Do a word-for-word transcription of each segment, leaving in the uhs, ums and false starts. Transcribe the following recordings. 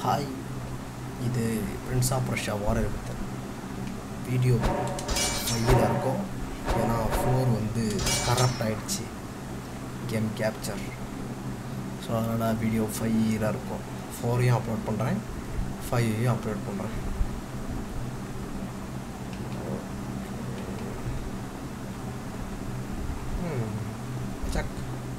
Hi, இது prince of Russia warrior with video ஃபைவ்ல இருக்கும். ஏன்னா ஃபோர் வந்து கரப்ட் ஆகிடுச்சு கேம் கேப்சர். ஸோ அதனால் வீடியோ ஃபைவ்ல இருக்கும். ஃபோரையும் அப்லோட் பண்ணுறேன், ஃபைவையும் அப்லோட் பண்ணுறேன். சக்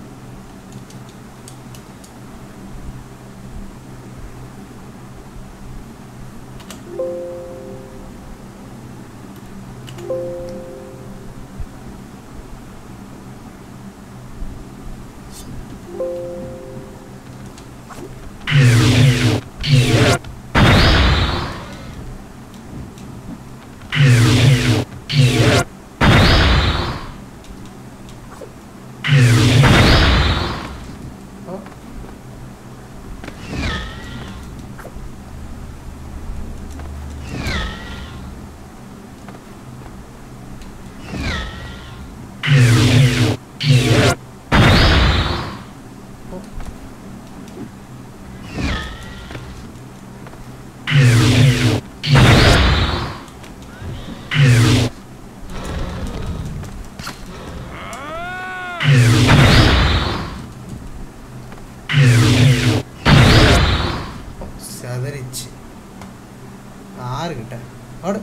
செதறிச்சு ஆறுகிட்ட ஆடு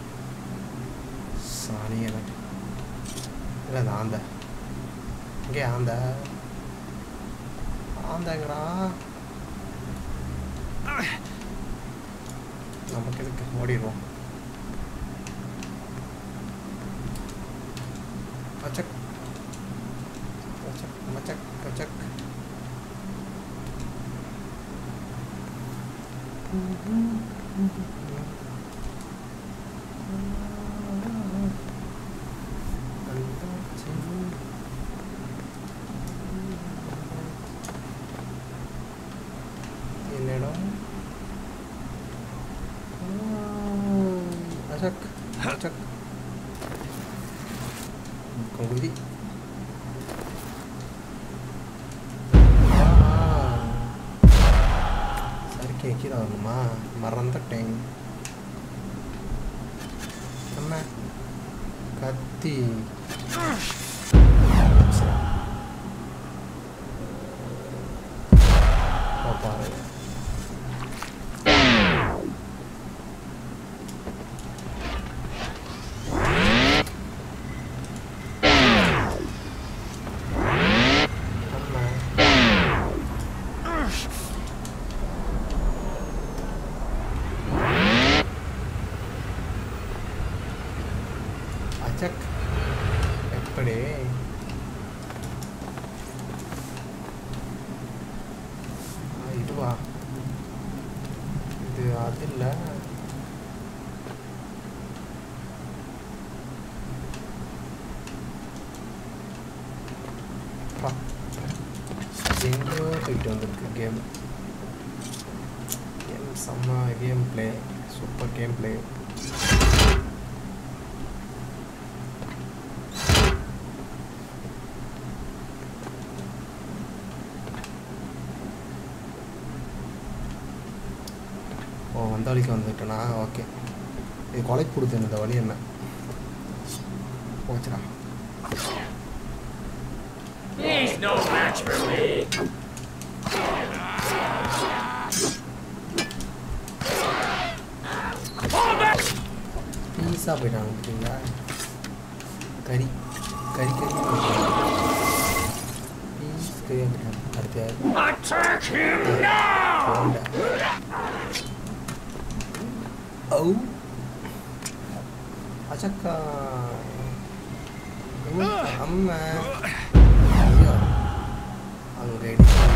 சாணி எனக்கு இல்லை அந்த ஆந்த இங்கே ஆந்த ஆந்தங்கிறா நமக்கு எதுக்கு ஓடிடுவோம். மச்சக் மச்சக் மச்சக் மச்சக் என்னிடம் அச்சக் அச்சக் கொகுதி சரிக்கு கீழே வரணுமா? மறந்துட்டேன். அம்மா கத்தி பாரு. அச்சக் எப்படி இதுவா? இது அது இல்லை. எங்கேயோ போயிட்டு வந்திருக்கு கேம். கேம் செம்ம game play, super game play. ஓ, வந்த வழிக்கு வந்துட்டேனா? ஓகே, இது கொலைக்கு கொடுத்தேன். இந்த வழி என்ன போச்சுடா. பீஸா போயிட்டாங்க பார்த்தீங்களா? கறி கறி கறி பீஸ் கறியாக போயிட்டாங்க. அடுத்து ஓ அச்சக்கா அம்மா ஐயோ அங்கே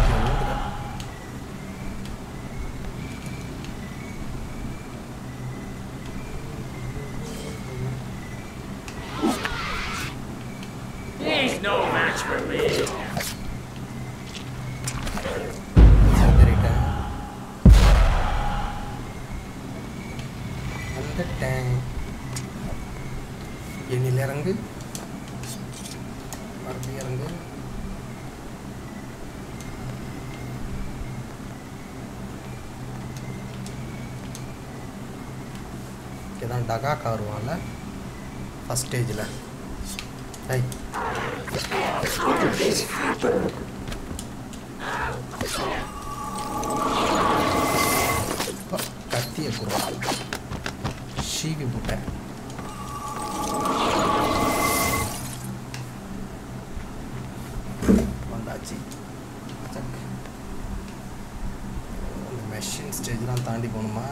no match for me. எண்ணில் இறங்கு, மறுபடியும் இறங்கு. இங்கே தான் டகாக்கா வருவான்ல ஃபஸ்ட் ஸ்டேஜில். ஐ கத்தியை குறா சீவி போட்டேன். வந்தாச்சு. மெஷின் ஸ்டேஜ்லாம் தாண்டி போகணுமா?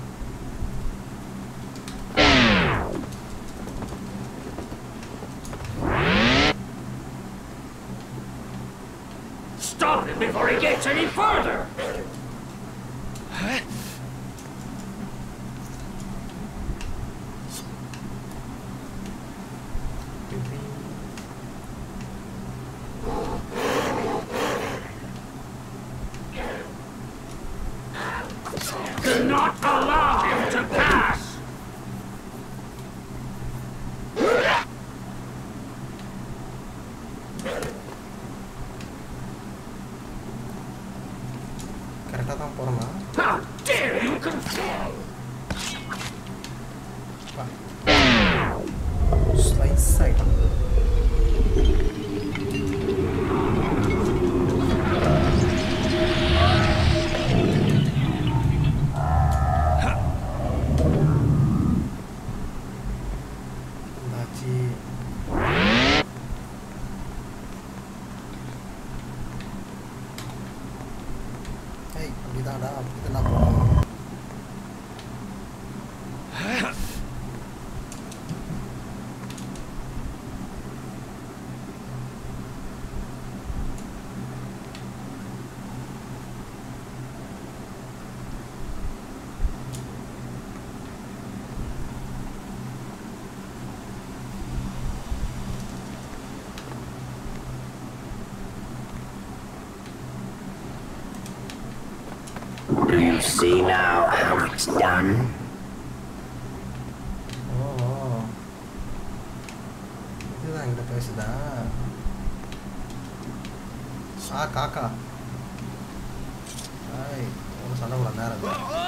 Stop him before he gets any further! Do not allow him to pass! கரெக்டாக தான் போகிறோமா? How dare you control! Slice ஆகிடும். அப்படிதான்டா, அப்படிதான் போகணும். Do you see now how it's done? Oh, இதுதான் என்கிட்ட பேசுதா? ஆ காக்கா, ஐய் ஒரு சண்டை கூட நேரம்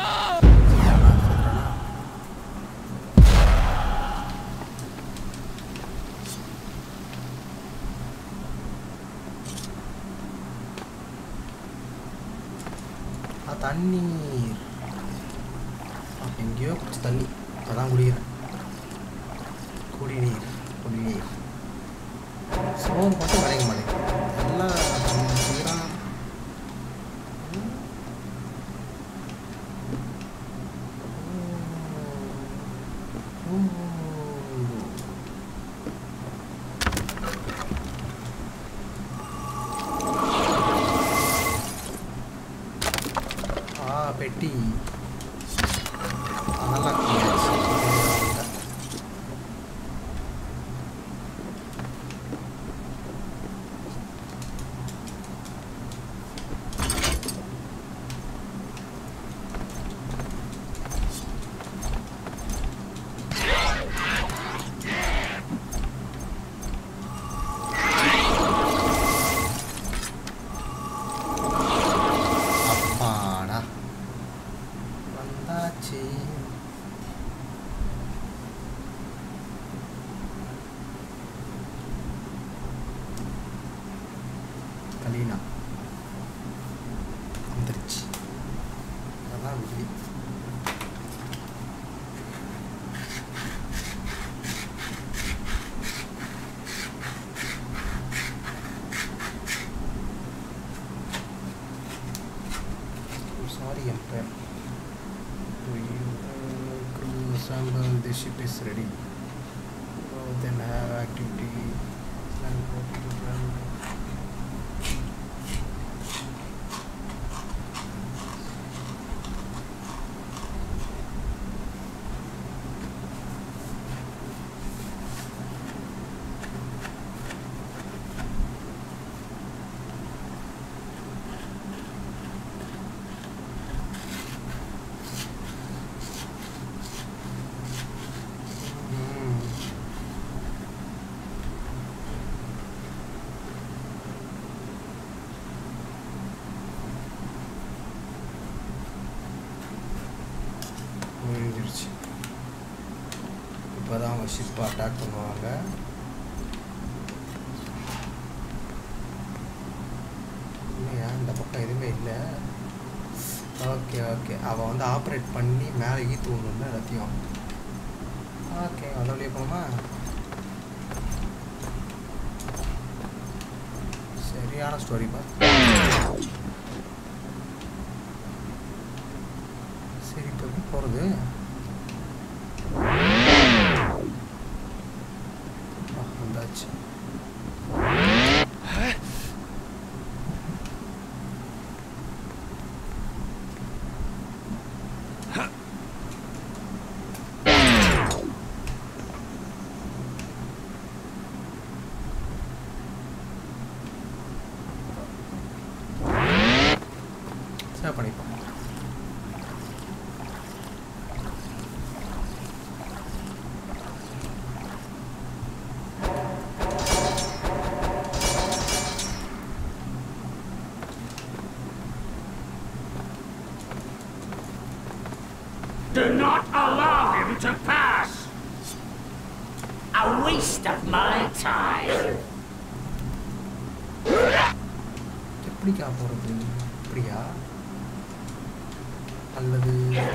தண்ணீர். எங்கேயோ குடிச்ச தண்ணி அதான் குடிக்கிறேன். குடிநீர் குடிநீர் சோறு மட்டும் வரைக்க மாட்டேங்குது. எல்லாம் செய்கிறான். பெட்டி நல்லா கலீனா வந்துருச்சு. அதான் விதி. Sorry empire. crew assemble, the ship is ready. So then have activity ஷிப்பை அட்டாக் பண்ணுவாங்க. இல்லையா இந்த பக்கம் எதுவுமே இல்லை. ஓகே ஓகே அவள் வந்து ஆப்ரேட் பண்ணி மேலே ஈத்து விடணும்ல எல்லாத்தையும். ஓகே அந்த வழியே போகணுமா? சரியான ஸ்டோரிப்பா. சரி இப்போ எப்படி போகிறது? வந்தாச்சு. சேவ் பண்ணிப்போம். Do not allow him to pass! A waste of my time! எப்படிக்கா போகிறது? இப்படியா அல்லது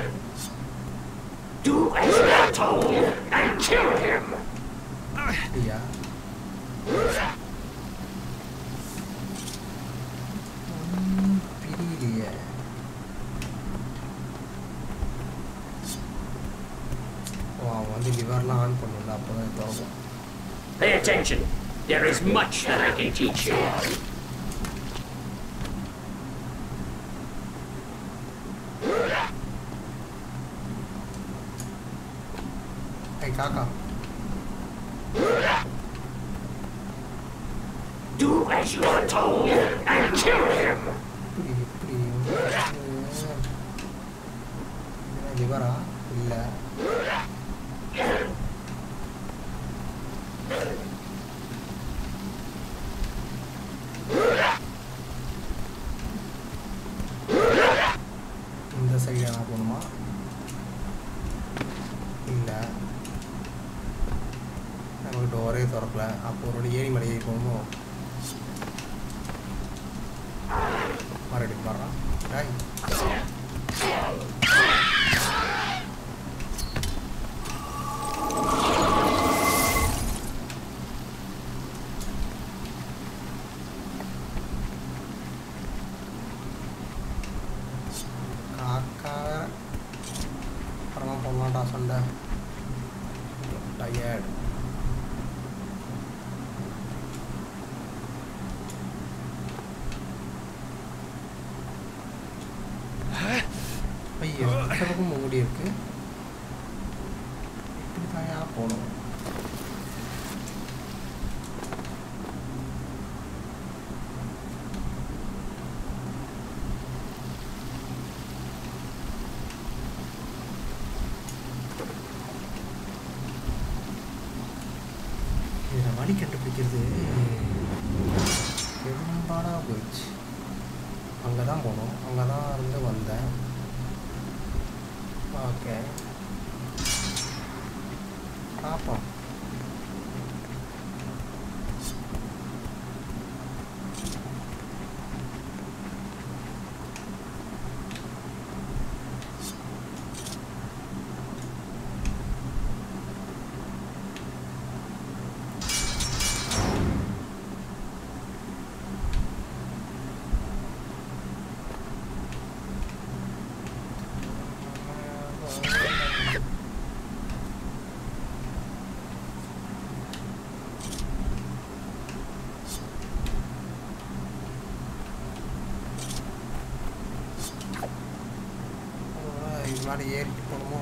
Do as you're told and kill him! இப்படியா? பிரியலையே. ஓ அவன் வந்து லிவர்லாம் ஆன் பண்ணல, அப்போ தான் திறக்கும். Pay attention. There is much that I can teach you. Hey Kaka. Do as you are told and kill him! இப்படி இப்படி லிவரா இல்லை. இந்த சைடு என்ன போகணுமா? இல்லை நமக்கு டோரே திறக்கல. அப்போ ஒரு ஏறி மலையை போகணும். மறுபடியும் பாடுறான். டாய் காக்கா அப்புறமா போடலாம்டா சண்டை. டயர்ட். ஐயோ பக்கமும் மூடி இருக்கு. இப்படி தாயா போகணும். இதில் வழி கண்டுபிடிக்கிறது பெரும்பாலாக போயிடுச்சு. அங்கே தான் போனோம், அங்கே தான் இருந்து வந்தேன். ஓகே பார்ப்போம். முன்னாடி ஏறிட்டு போகணுமோ?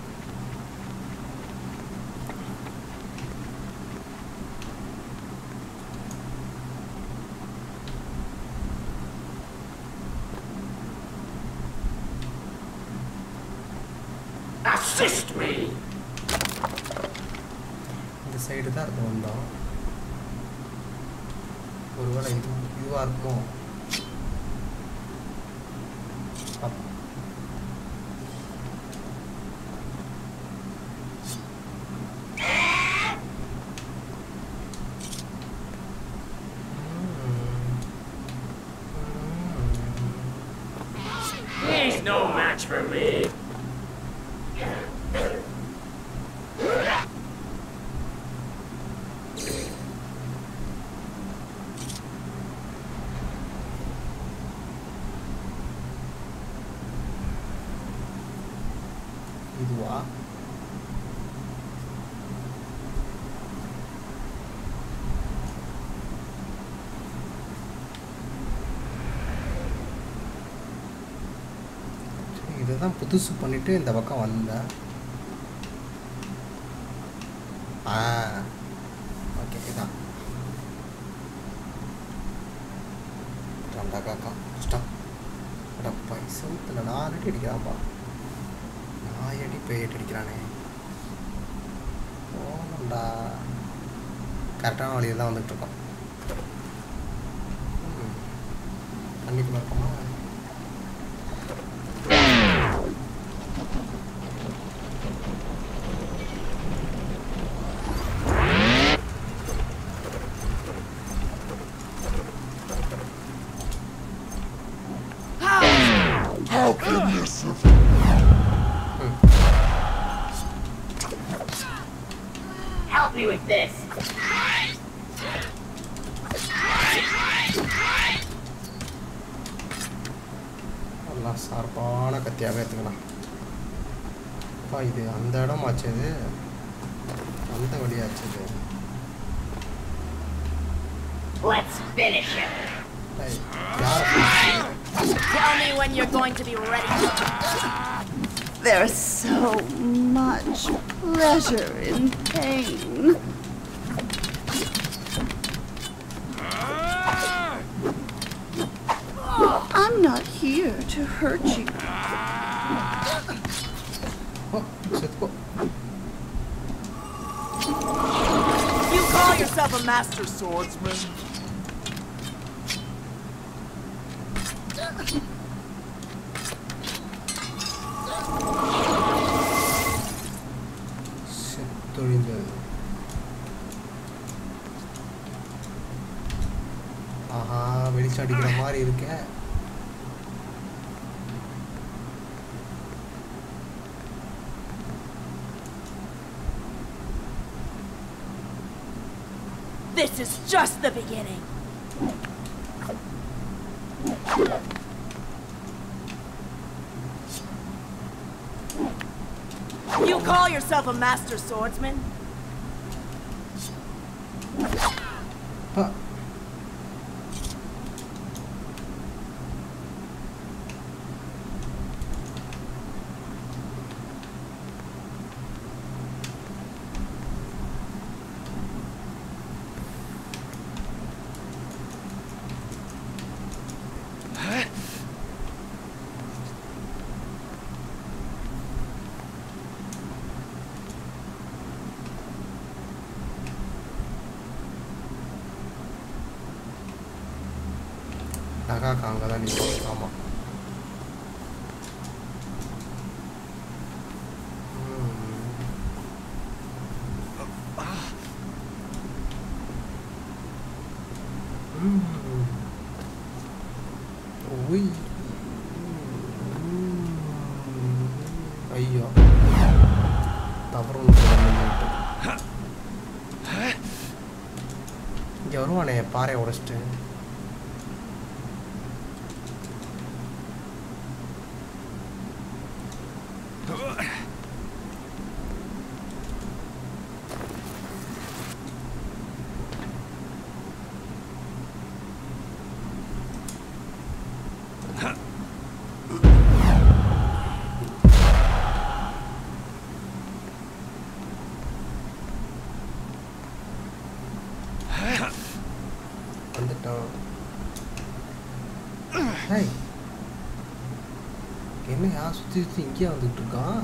Assist me! இந்த சைடு தான் இருக்கு வந்தோம். ஒருவேளை இது இதுவாக இருக்குமோ? இதுவா இதுதான் புதுசு பண்ணிட்டு இந்த பக்கம் வந்தேன். ஆ ஓகே இதான் ரெண்டா காக்கா ஸ்டாப் அடப்பா செவுத்துல நாலு அடி அடிக்கிறான்ப்பா. நாலு அடி பேயிட்டு அடிக்கிறானே. போகணும்டா. கரெக்டான வழியில் தான் வந்துட்டு இருக்கோம். தண்ணிக்குள்ள இருக்கோமா? Help me with this. எல்லாம் சார்பான கத்தியாகவே எடுத்துக்கலாம். அப்பா இது அந்த இடம் ஆச்சது, அந்த வழியாச்சது. Let's finish him. Tell me when you're going to be ready. There's so much pleasure in pain. I'm not here to hurt you. Oh, shit, go. You call yourself a master swordsman? ஆஹா வெளிச்சம் அடிக்கிற மாதிரி இருக்கே. This is just the beginning. You call yourself a master swordsman? Huh. நகாக்கா அங்கே தான் நிற்கும். ஆமாம். ஐயோ தவறு இங்கே வருவானே பாறையை உடைச்சிட்டு. என்னையா சுற்றி சுற்றி இங்கேயே வந்துக்கிட்டு இருக்கான்.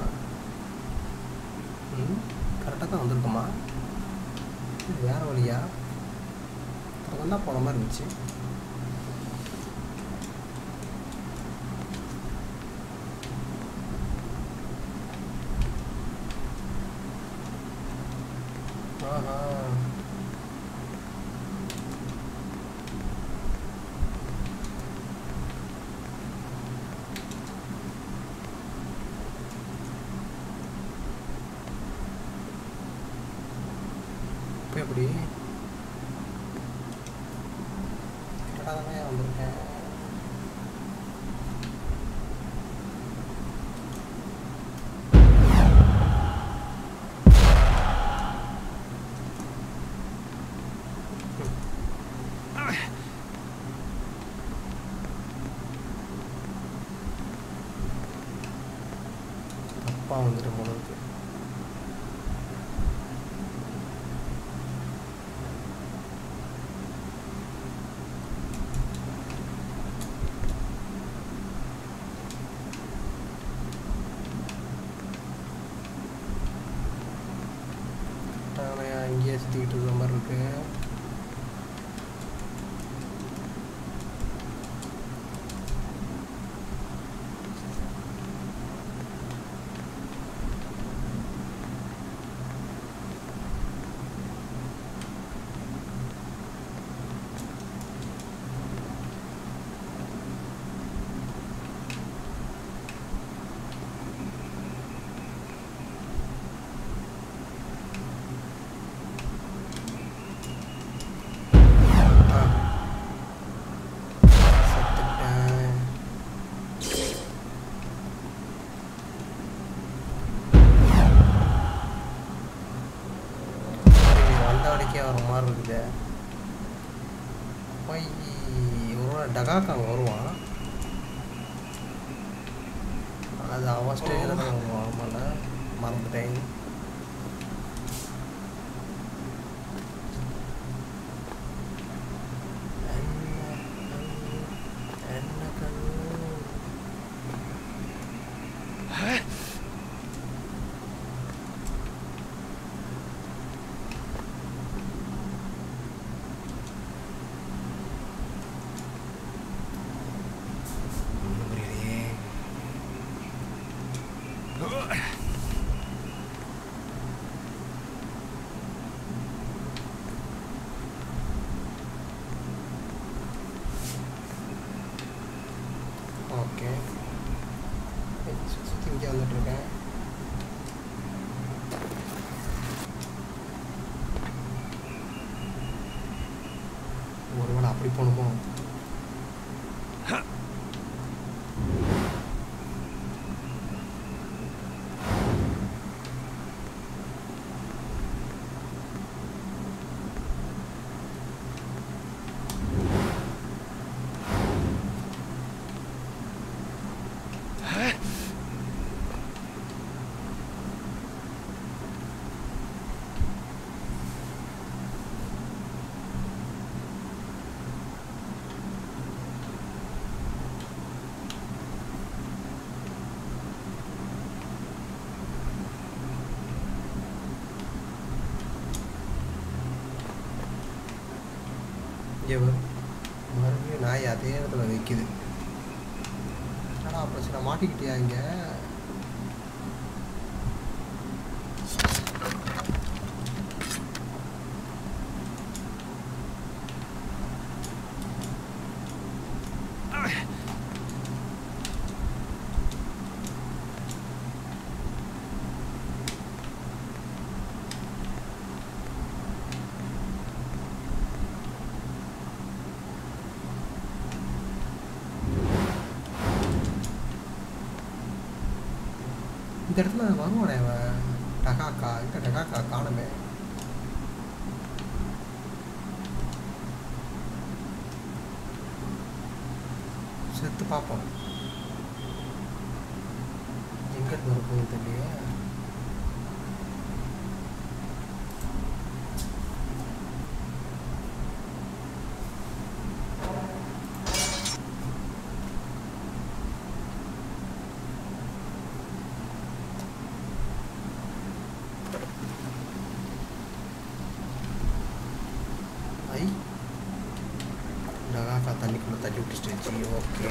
ம் கரெக்டாக தான் வந்திருக்கோமா? வேறு வழியா அதெல்லாம் போன மாதிரி இருந்துச்சு. ஆஹா எப்படி கரெக்டாக வந்திருக்கேன். தப்பாக வந்துட்டு போனது. இங்கேயே சுற்றிக்கிட்டு இருக்கிற மாதிரி இருக்கு. வர மாதிரி இருக்குது. போய் ஒரு டகாக்கு அங்கே வருவான். அது அவன் ஸ்டேஜில் தான் வருவான். ஆமாம், மறந்துட்டேன். என்ன கண்ணு ஓகே சுற்றி இங்கே வந்துட்டுருக்கேன். ஒருவேளை அப்படி போகணுமோ? இங்கே மறுபடியும் நாய் அதே இடத்துல வைக்குது. ஆனால் அப்புறம் சில மாட்டிக்கிட்டியா இங்கே? இந்த இடத்துல வருவானே அவன் டகாக்கா. இந்த டகாக்கா காணுமே. செத்து பார்ப்போம். எங்கே வரப்போகுது தெரியலையே. டகாக்கா தண்ணிக்குள்ளே தள்ளி விட்டுச்சு. Okay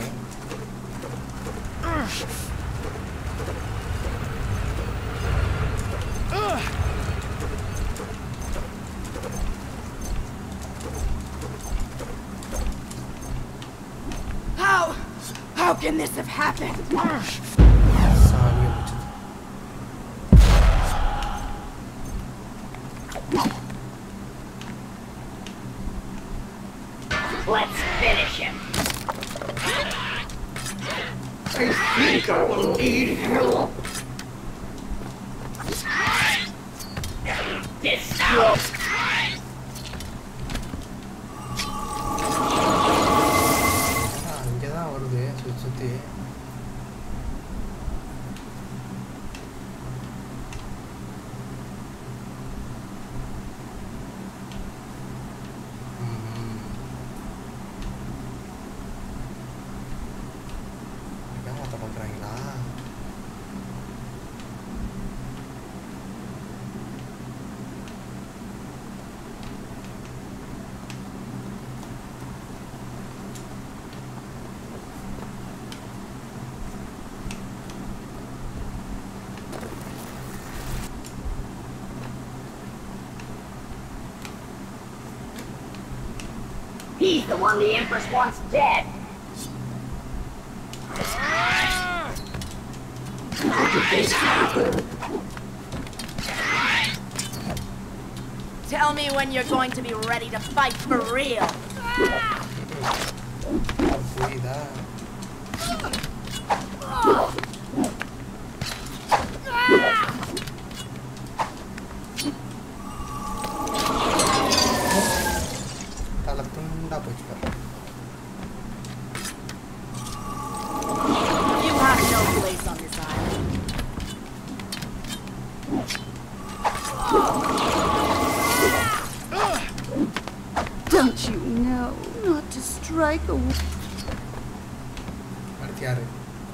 How? How can this have happened? சாணியை பிடிச்சது. Let's finish him. I think I will need help. This out. இங்கே தான் வருது சுற்றி சுற்றி. He's the one the Empress wants dead. How did this happen? Tell me when you're going to be ready to fight for real. புரியுதா? தலை துண்டா போச்சு பாரு. You have no place on this island. Don't you know not to strike a woman? அடுத்து யாரு?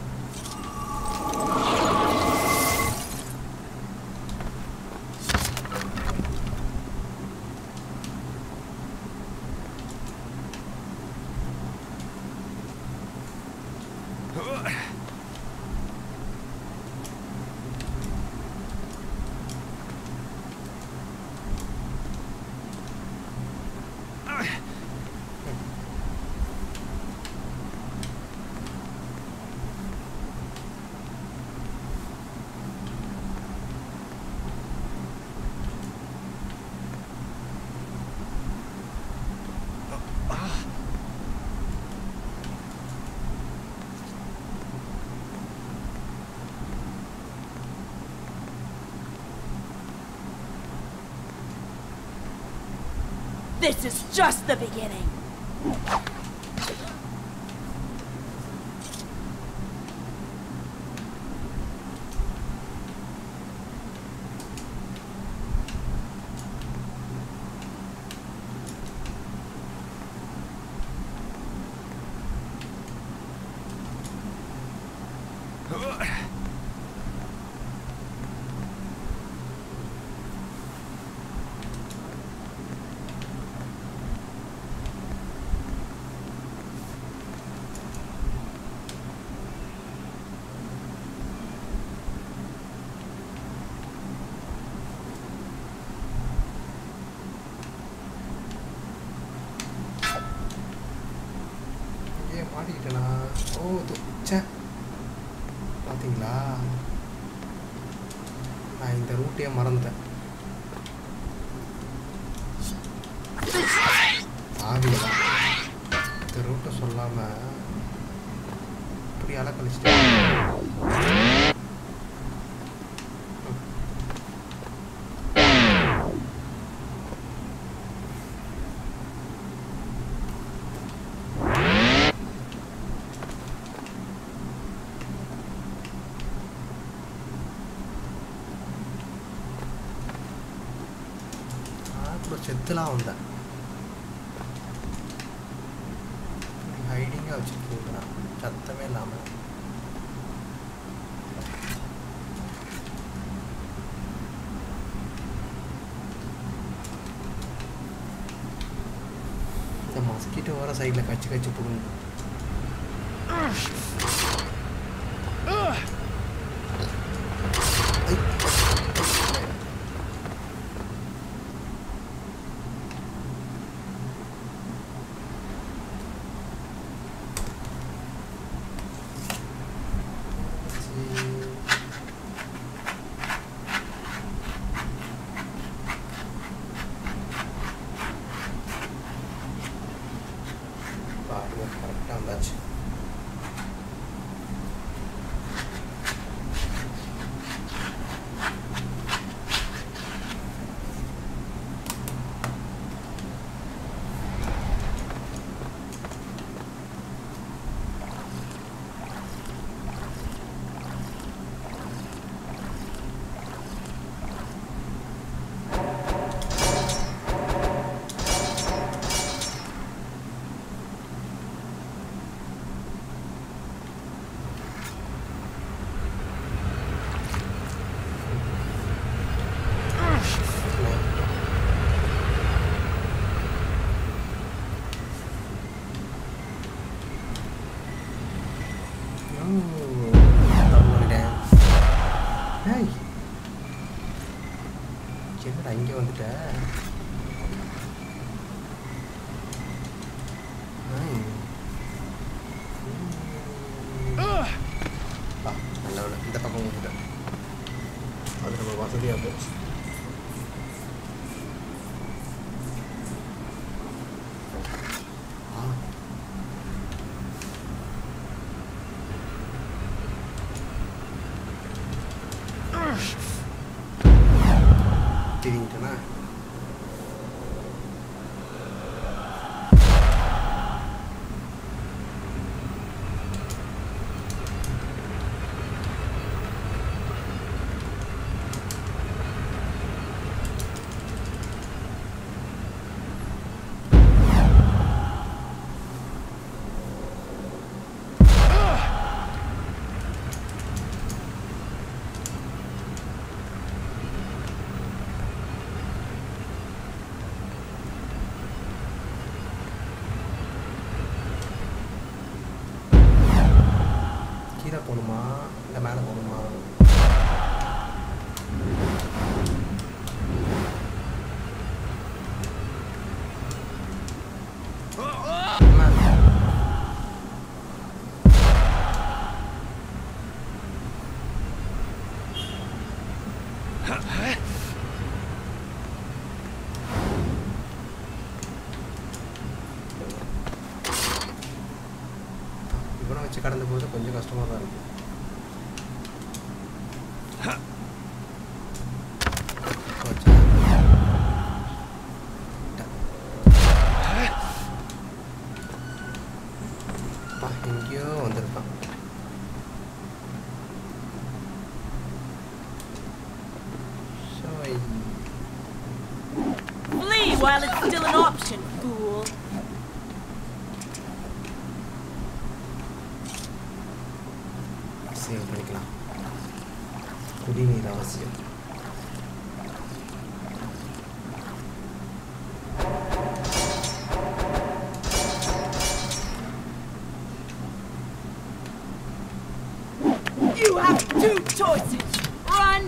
This is just the beginning. மாட்டிக்கிட்டேனா? ஓ ச்சே, பார்த்தீங்களா, நான் இந்த ரூட்டையே மறந்துட்டேன். ஆவியதான் இந்த ரூட்டை சொல்லாமல் இப்படி அலக்கழிச்சிட்டேன். செத்துலாம் வந்தேன். ஹைடிங்காக வச்சுட்டு போகுதுண்ணா, சத்தமே இல்லாமல். இந்த மஸ்கிட்டோ வர சைடில் கச்சு கச்சு போடுங்க. கரெக்டாக வந்தாச்சு. என்னடா இங்கே வந்துட்ட? போகணுமா இல்லை மேலே போகணுமா? இவனை வச்சு கடந்து போகிறது கொஞ்சம் கஷ்டமாக தான் இருக்கும். எங்கேயோ வந்திருக்கான். Flee while it's still an option, fool. Save பண்ணிக்கலாம். குடிநீர் அவசியம். You have two choices. Run.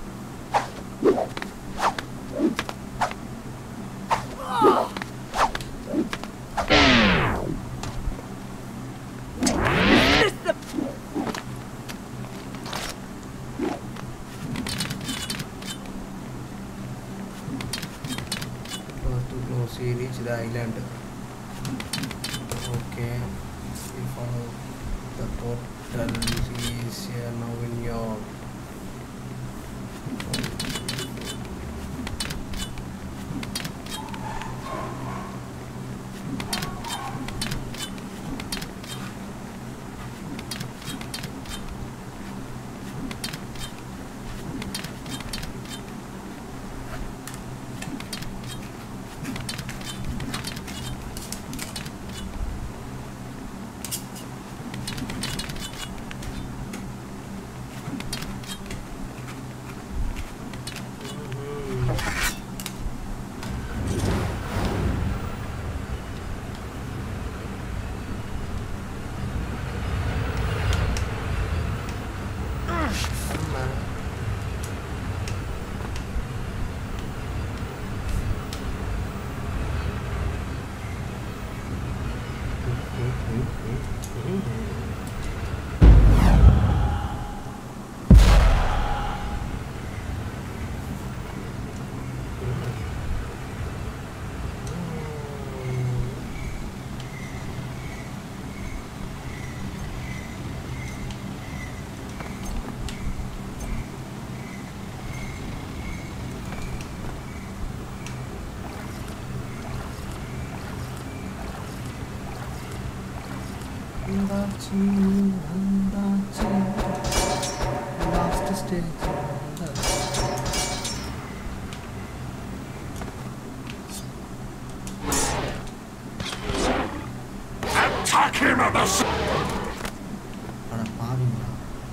We reach the island. Okay, we follow the portal. Is here now in your last stage. Attack him at the s- அட பாவிங்களா.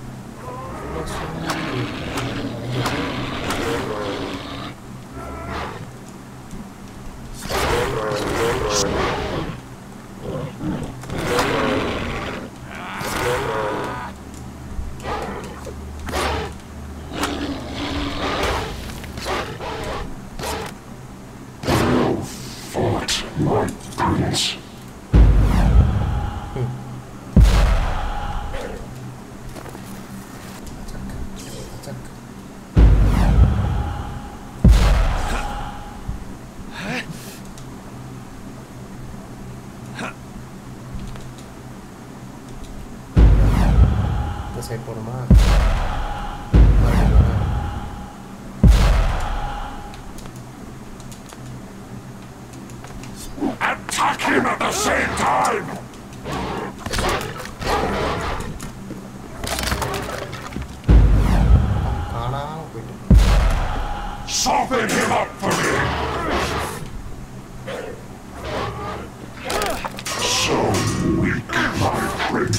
Side போணுமா? Attack him at the same time! காணாம போயிட்டு. Soften him up for me! So weak, my friend.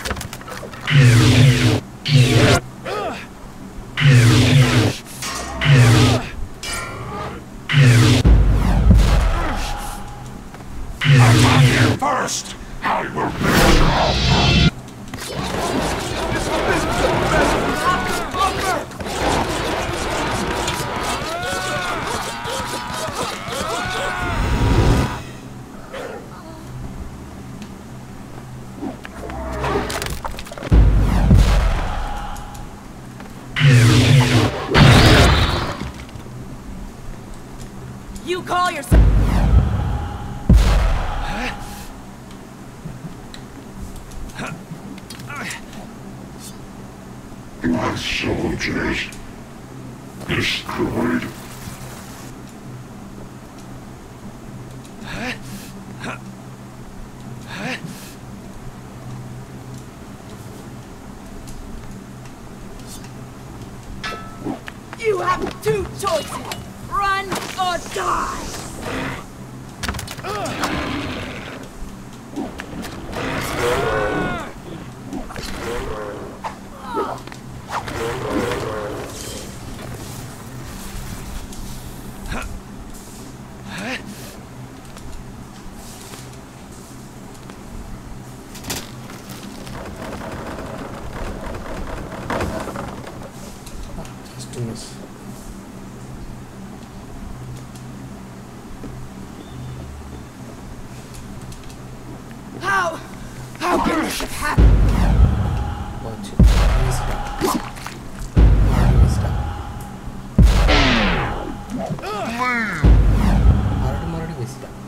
Attack him first! I will measure up! You call yourself... My soldiers destroyed. You have two choices. Run or die. Just do this. How? How can this have happened? Watch it. Miss it. Already missed it. Already, already missed it.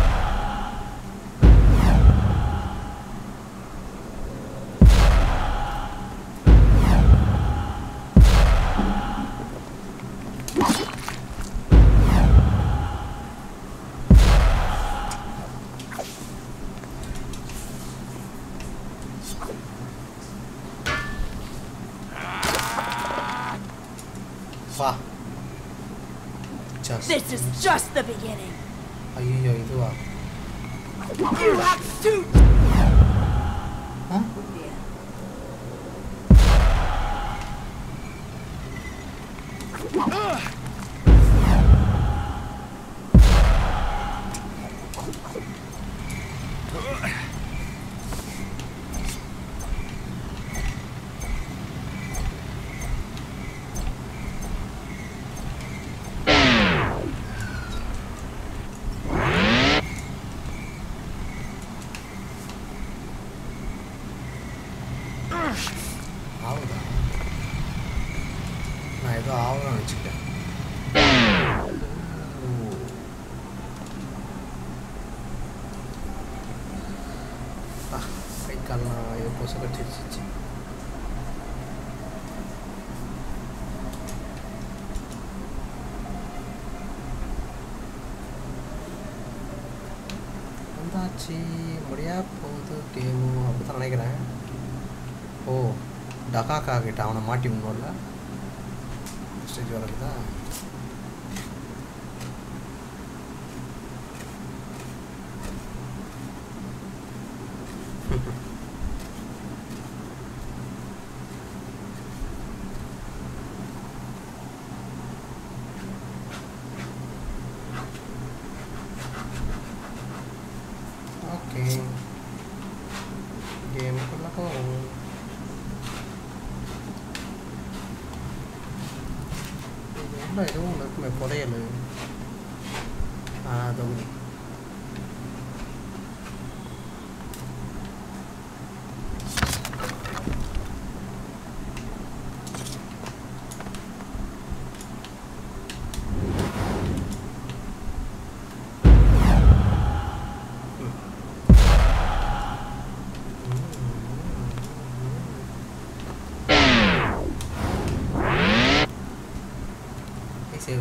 Wow. Just. This is just the beginning. ஐயோ இதுவா? You have two. Huh? ஆவுதா? நான் ஏதோ ஆவுதான் நினச்சிக்கிட்டேன். கை கால்லாம் ஏதோ கொசு கட்டிடுச்சு. வந்தாச்சு முடியா போகுது கேமு அப்படிதான் நினைக்கிறேன். ஓ டகாக்கா கிட்ட அவனை மாட்டி விடணும்ல ஸ்டேஜ் வரக்குதா? ஓகே கேமுக்குள்ள போவோம். எதுவும் ஒன்று இருக்குமே புதையல். ஆ தொகுதி சேவ்.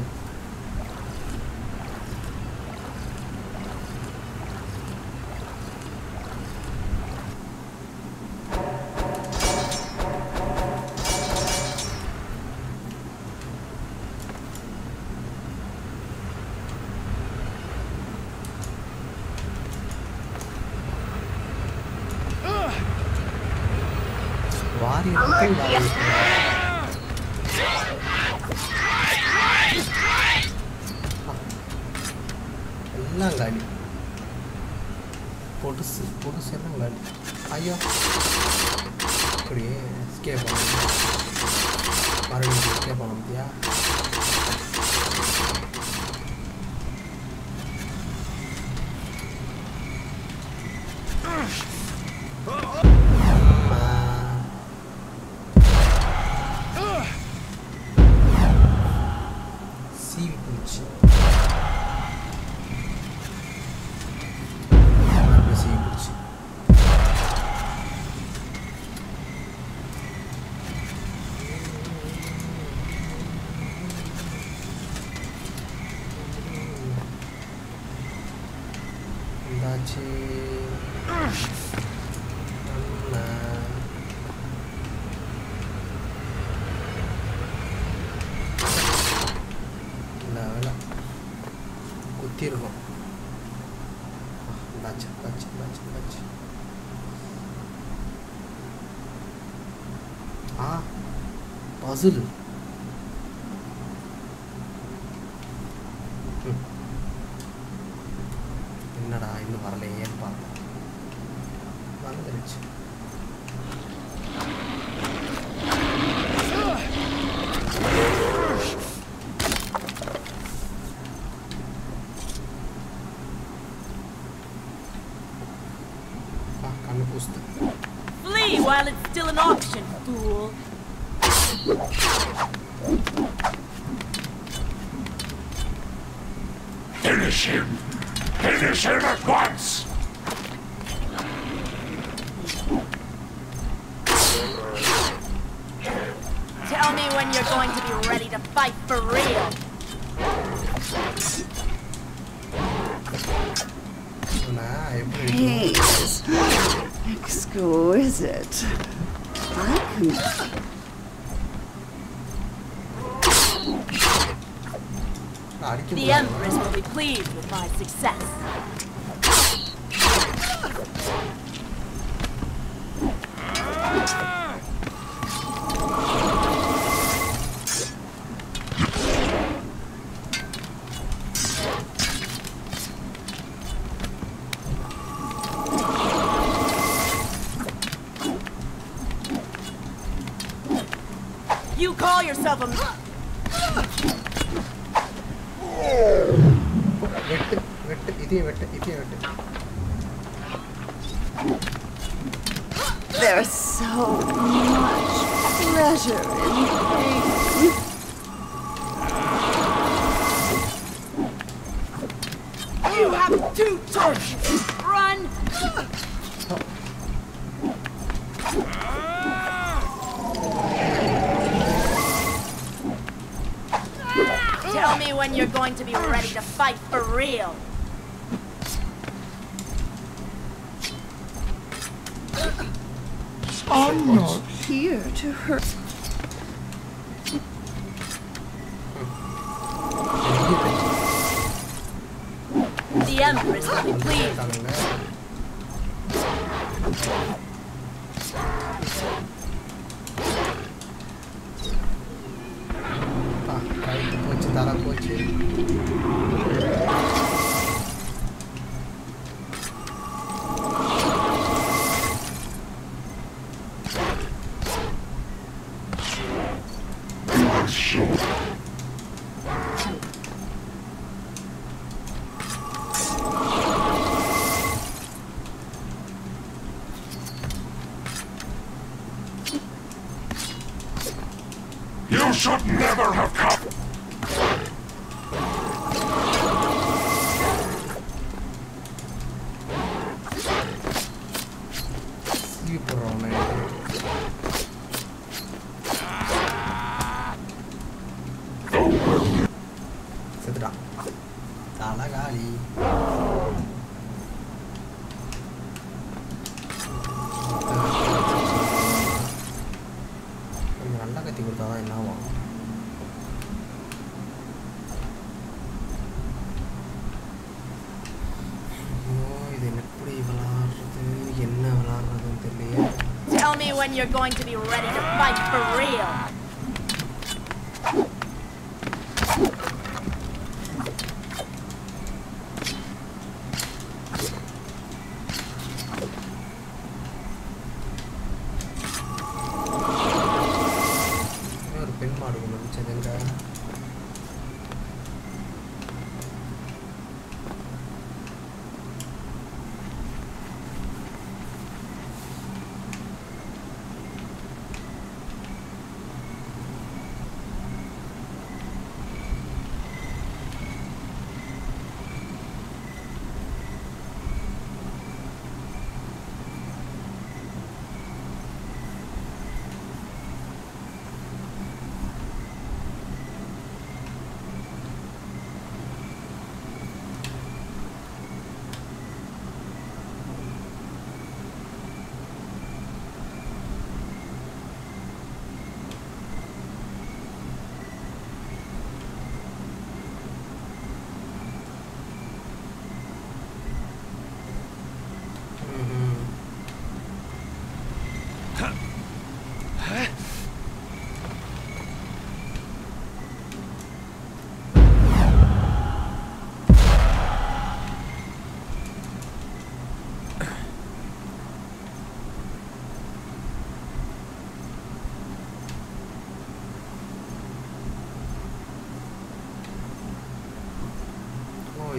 வாரியர் எல்லாம் காலி. பொடுசு பொடுசு எல்லாம் காலி. ஐயோ எப்படி எஸ்கேப் பண்ணணும் மறுபடியும் எஸ்கேப் பண்ண முடியா சீவி போச்சு சீவி போச்சு இருந்தாச்சு குத்திருக்கும் இருந்தாச்சு இருந்தாச்சு இருந்தாச்சு இருந்தாச்சு ஆ பசில் என்னடா இன்னும் வரலையேன்னு பார்த்தேன் வந்துருச்சு கண்ணு பூஸ்து Flee while it's still an option, fool. Finish him! Finish him at once! Tell me when you're going to be ready to fight for real. நான் எப்படி Pains. Exquisite. I can அடிக்க The Empress will be pleased with my success. You call yourself a... வெட்டு வெட்டு இதையும் வெட்டு இதையும் வெட்டு There's so much pleasure in pain. You have two torches. Run! Tell me when you're going to be ready to fight for real. I'm not here to hurt. The Empress will be pleased. கழுத்து போச்சு தலை போச்சு You should never have come! சீவி போடுறோம் செத்துட்டான் தலை காலி கொஞ்சம் நல்லா கத்தி கொடுத்தாதான் என்ன ஆகும் இது எப்படி விளாடுறது என்ன விளாடுறதுன்னு தெரியலையே Tell me when you're going to be ready to fight for real.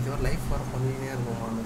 your life for பண்ணினே இருக்கும்.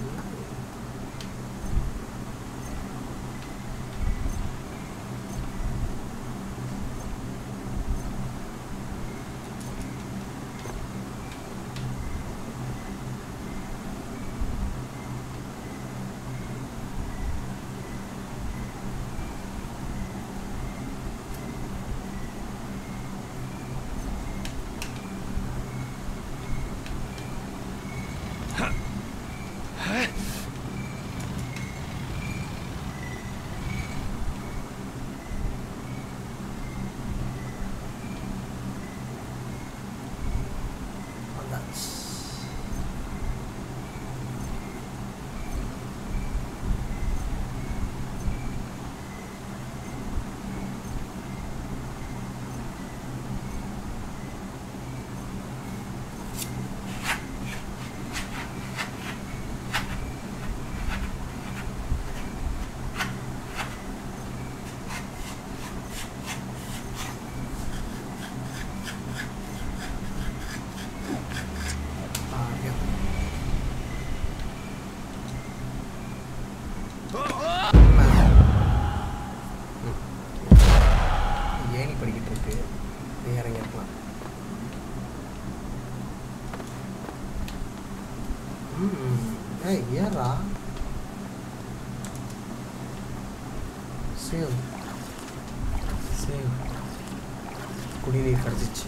சேவ் சேவ் குடிநீர் கிடச்சிச்சு.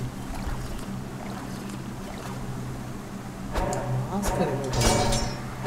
ஆஸ்கர் என்ன பண்ணுவாங்க?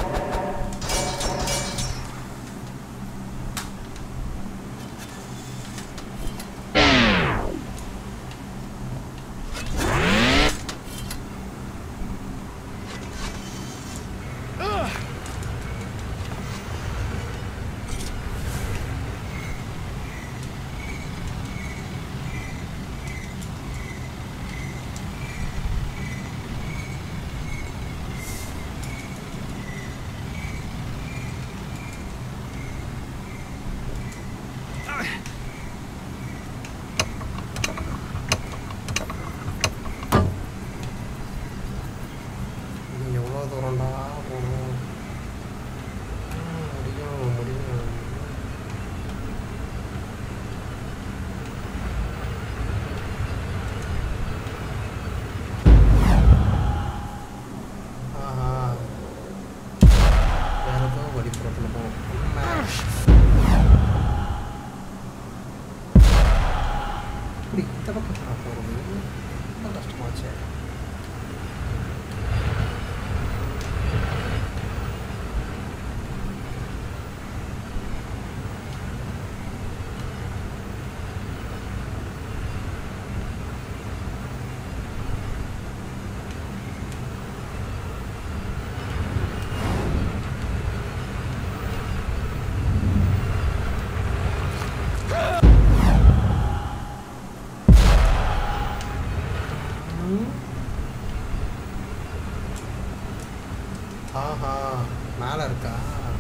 ஆஹா மேலே இருக்கா?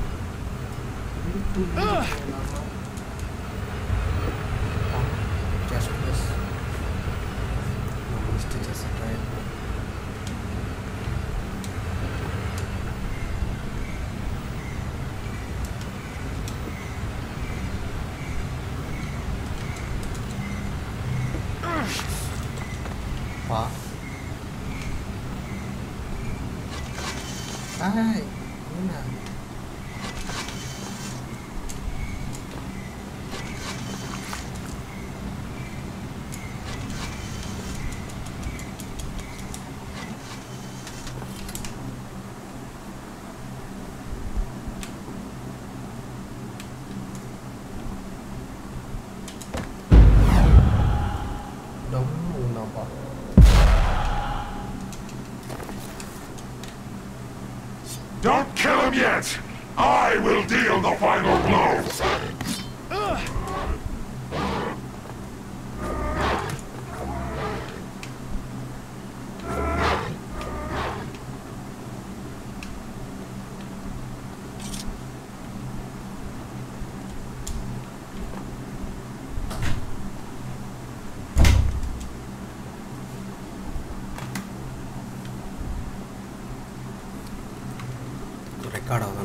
Just plus just try. பா Hai, mana? Dom nampak. Don't kill him yet! I will deal the final blow!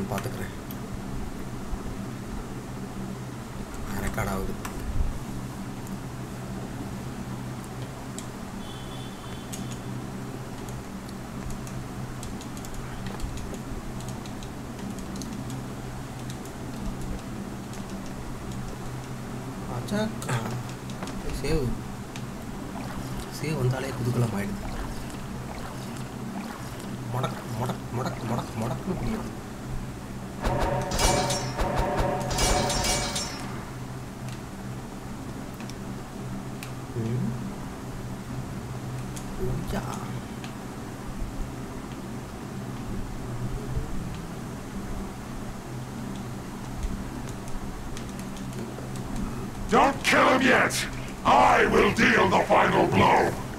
நான் பார்த்துக்கிறேன். ரெக்கார்ட் ஆகுது. சேவ் சேவ் வந்தாலே குதுகலம் ஆயிடுது. மடக் மடக் மடக் மடக் மடக்குன்னு முடியும். Don't kill him yet! I will deal the final blow!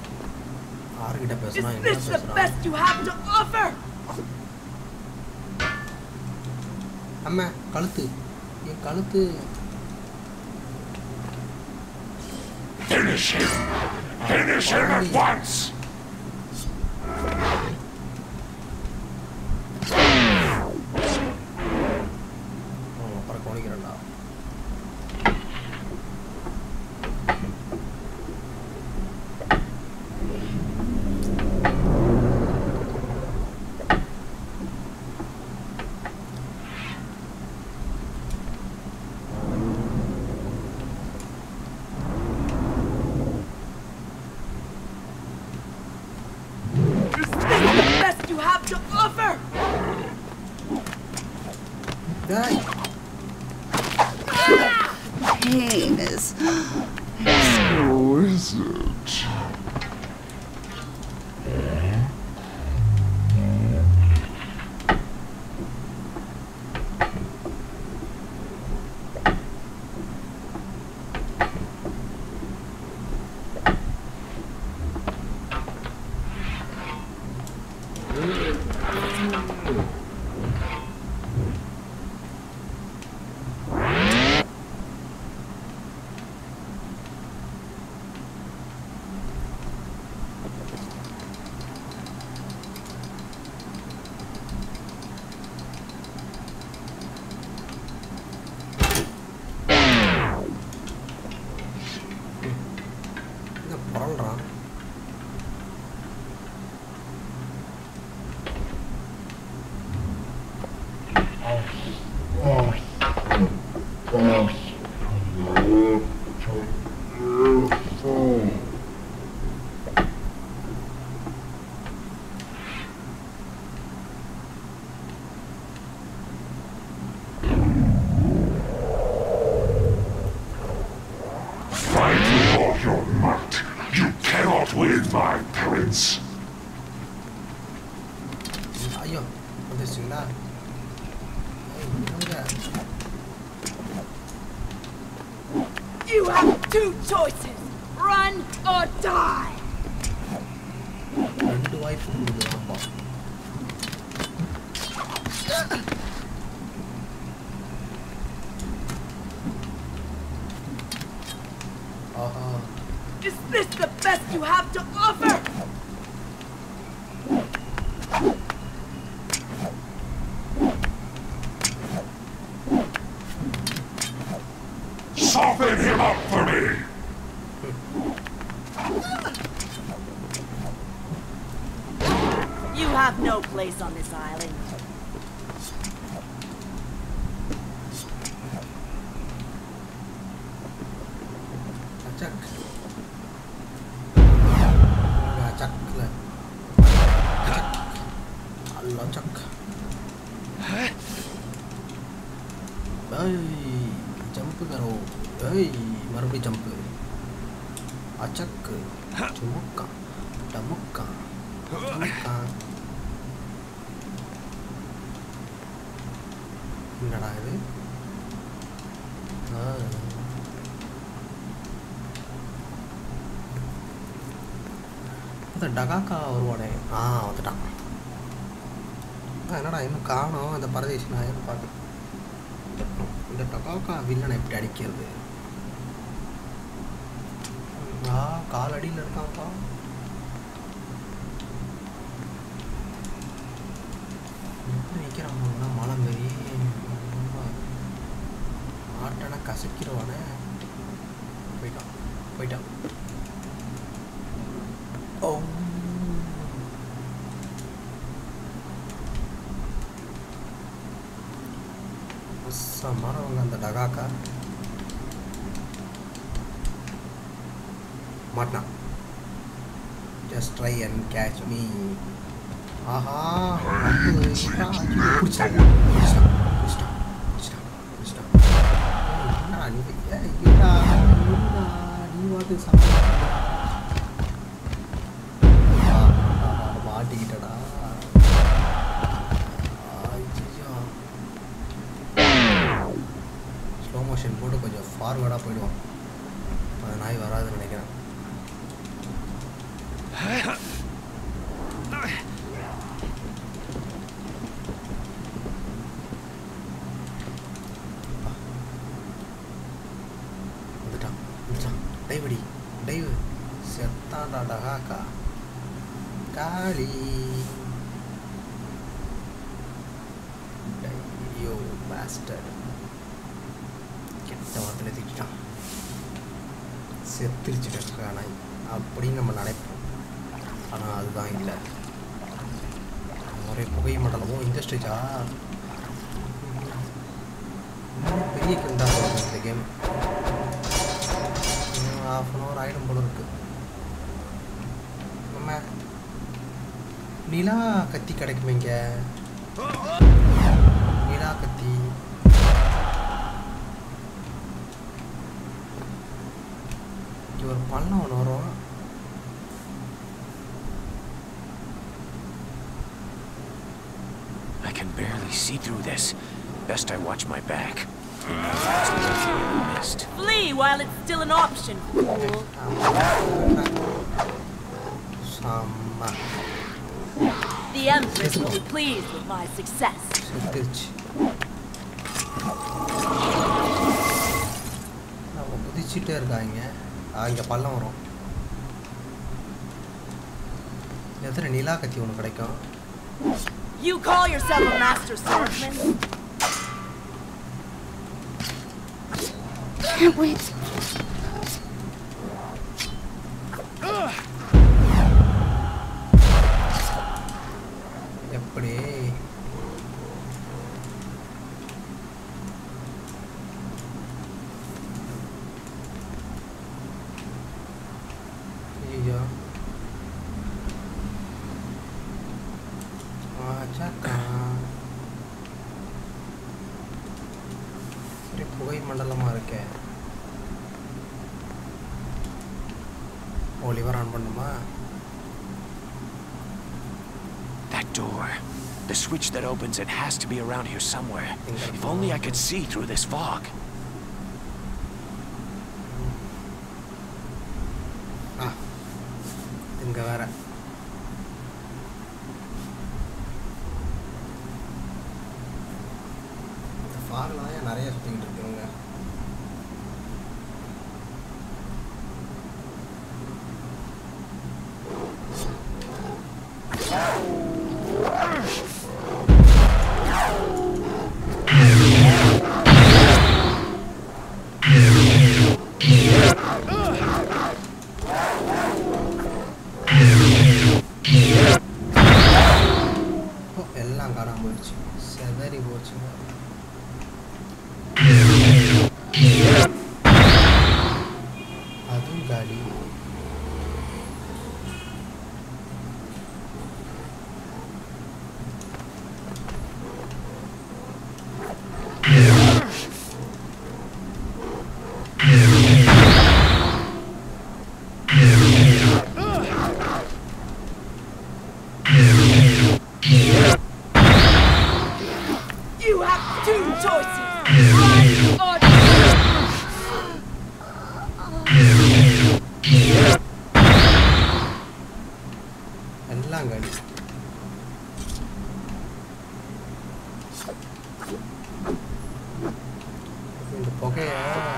Is this the best you have to offer? அம்மா கழுத்து என் கழுத்து. Finish him! Finish him at once! அப்புறம் கவனிக்கிறேன்டா. Pain is exquisite. You have two choices. Run or die. ரெண்டு வாய்ப்பு கொடுக்குறாப்பா. ஆஹா. Is this the best you have to offer? Soften him up for me! You have no place on this island. Acak. Acak lah. Acak. Allah acak. Hey, jump karo. Hey, மறுபடி jump. Acak. Cumukka. Damukka. Cumukka. என்னடா இது? ஆ. இந்த டகாக்கா வருவானே. ஆ, வந்துட்டான். என்னடா இன்னும் காணோம் இந்த பரதேசி நாயன்னு பார்க்க. இந்த டகாக்கா வில்லனை எப்படி அடிக்கிறது? ஆ, கால் அடியில் இருக்கான்ப்பா. எப்படி நிற்கிறான் மலை மாரி. கசக்கிடுவானே. போயிட்டான் போயிட்டான். ஓ மரவங்க அந்த டகாக்கா மாட்டான். Just try and catch me. ஆஹா பிடிச்சான் பிடிச்சிட்டான் பிடிச்சிட்டான் பிடிச்சிட்டான் பிடிச்சிட்டான். என்ன நீ இருடா இருடா நீ வாட்டு மாட்டிக்கிட்டடா. ஸ்லோ மோஷன் போட்டு கொஞ்சம் ஃபார்வர்டாக போயிடுவான். அந்த நாய் வராதுன்னு நினைக்கிறேன். வந்துட்டான் வந்துட்டான். டைவடி டைவ் செத்தாண்டா டகாக்கா காளி. ஐயோ மாஸ்டர் கெட்ட வார்த்தையில் திட்டான். செத்துருச்சுட்டா நாய் அப்படின்னு நம்ம நினைப்போம். ஆனால் அதுதான் இல்லை. ஒரே புகை மண்டலமும் இந்த ஸ்டேஜா பெரிய கிண்டா போகும் இந்த கேம். ஹாஃப் அன் ஹவர் ஆகிடும் போல இருக்கு. நம்ம நிலா கத்தி கிடைக்குமே இங்கே. நிலா கத்தி இங்கே ஒரு பள்ளம் ஒன்று வரும். I can barely see through this. Best I watch my back. Missed. Flee while it's still an option, fool. Sama. The Empress will be pleased with my success. நம்ம குதிச்சுட்டே இருக்காங்க. இங்கே பள்ளம் வரும். எத்தனை நிலா கத்தி ஒன்று கிடைக்கும். You call yourself a master swordsman? Can't wait. எப்படி ஐயோ ஆச்சாக்கா. சரி புகை மண்டலமாக இருக்கே. ஒலிவர் ஆன் பண்ணுமா? That door. The switch that opens it has to be around here somewhere. If only I could see through this fog. ஆ இங்கே வேற ஃபாகில் தான் நிறைய சுற்றிக்கிட்டு இருக்குங்க. எல்லாம் காணாம போயிடுச்சு. செதறி போச்சுங்க. அதுவும் காலி. You have two choices. Right or எல்லாம் காலி. இந்த புகையை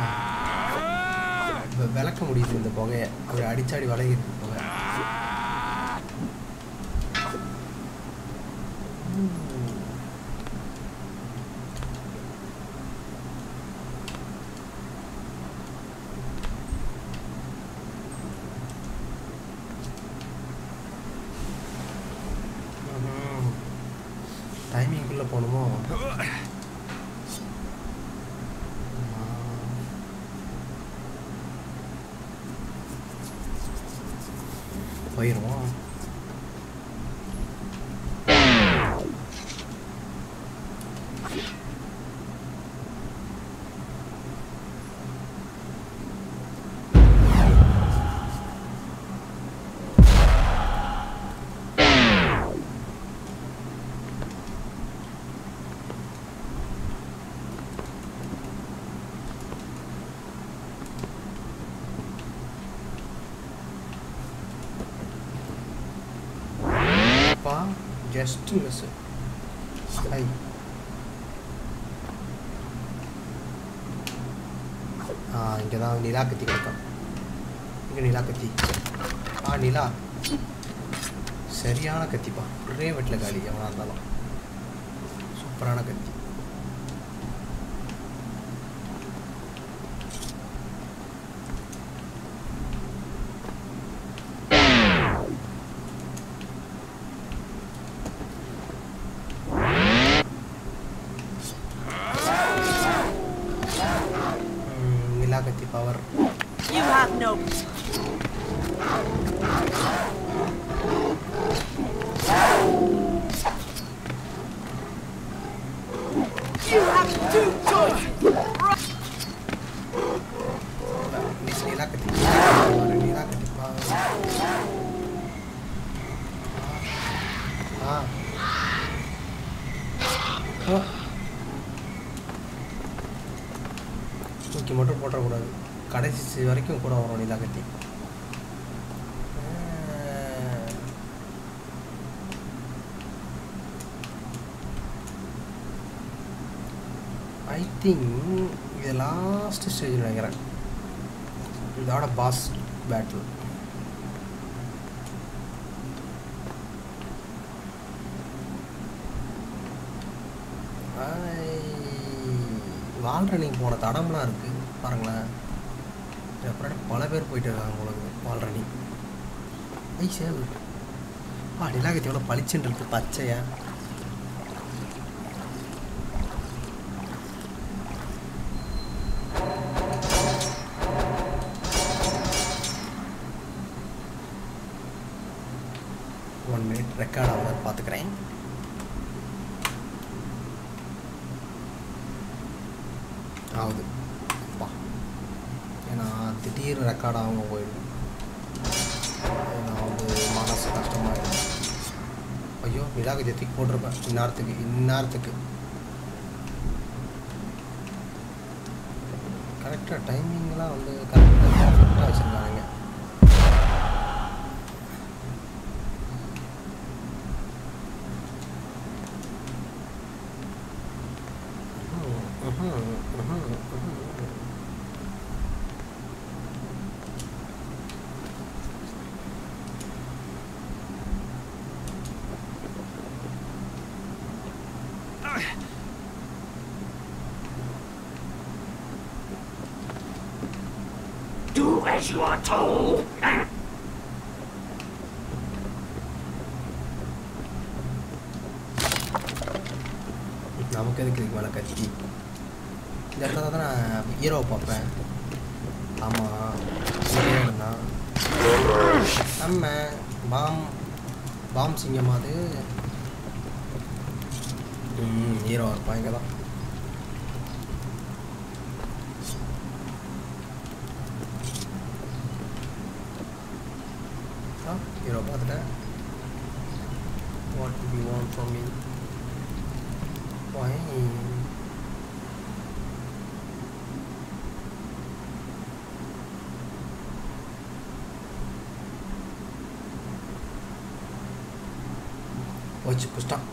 விளக்க முடியுது. இந்த புகையை ஒரு அடிச்சாடி வளையுது புகை. இதுக்குள்ள போணுமோ? போயிடுவோம். Just miss it. Hi. Ah, இங்க தான் நிலா கத்தி கிடக்கும். இங்க நிலா கத்தி. ஆ நிலா. சரியான கத்திப்பா. ஒரே வெட்டில காலி எவனா இருந்தாலும். சூப்பரான கத்தி. Power. You have no. You have two choices. This nila kati power, nila kati power. Ah. Oh. தூக்கி மட்டும் போட்டக்கூடாது. கடைசி வரைக்கும் கூட வரும் நிலா கத்தி. ஐ திங்க் இது லாஸ்ட் ஸ்டேஜ் நினைக்கிறேன். இதோட பாஸ் பேட்டில். வால் ரன்னிங் போன தடம்லாம் இருக்குது பாருங்களேன். அப்புறம் பல பேர் போயிட்டு இருக்காங்க உங்களுக்கு வால் ரன்னிங். ஐ சேவ் ஆ நிலாகத்தி எவ்வளோ பளிச்சுன்றது பச்சையா. ஒன் மினிட் ரெக்கார்ட் ஆகுது பார்த்துக்கிறேன். ஆகுது அப்பா. ஏன்னா திடீர்னு ரெக்கார்ட் ஆகாமல் போயிடும். நான் வந்து மனசு கஷ்டமாயிடும். ஐயோ நிலாக ஜெத்திக்கு போட்டிருப்பேன் இந்நேரத்துக்கு இந்நேரத்துக்கு கரெக்டாக டைமிங்லாம் வந்து கரெக்டாக கரெக்டாக வச்சுருக்காங்க. Do as you are told. நமக்கு எதுக்கு இதுக்கு மேலே கத்தி? இந்த இடத்துல தான் நான் ஹீரோவை பார்ப்பேன். ஆமாம் ஹீரோன்னா நம்ம பாம் பாம் சிங்கமா அது ஹீரோ இருப்பான். இங்கே தான் ஹீரோ பார்த்துட்டேன். What do you want from me? Why? போச்சு புஷ்டான்.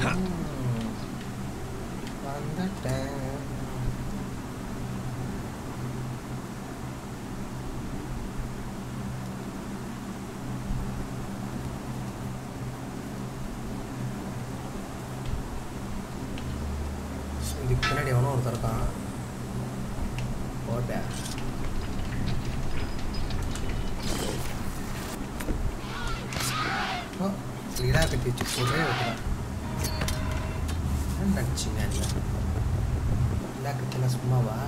வந்துட்டேன். இதுக்கு பின்னாடி எவனோ ஒருத்தர் இருக்கான். போட்ட லீடா கட்டி வச்சு போட்டே வைக்கிறான். நினச்சிங்க லீடா கட்டினா சும்மாவா?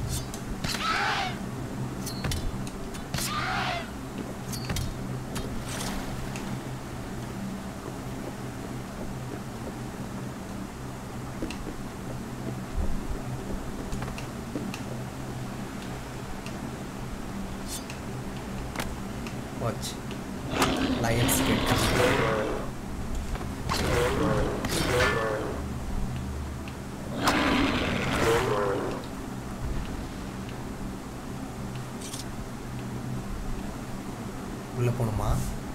Watch. Lions get உள்ள போணுமா?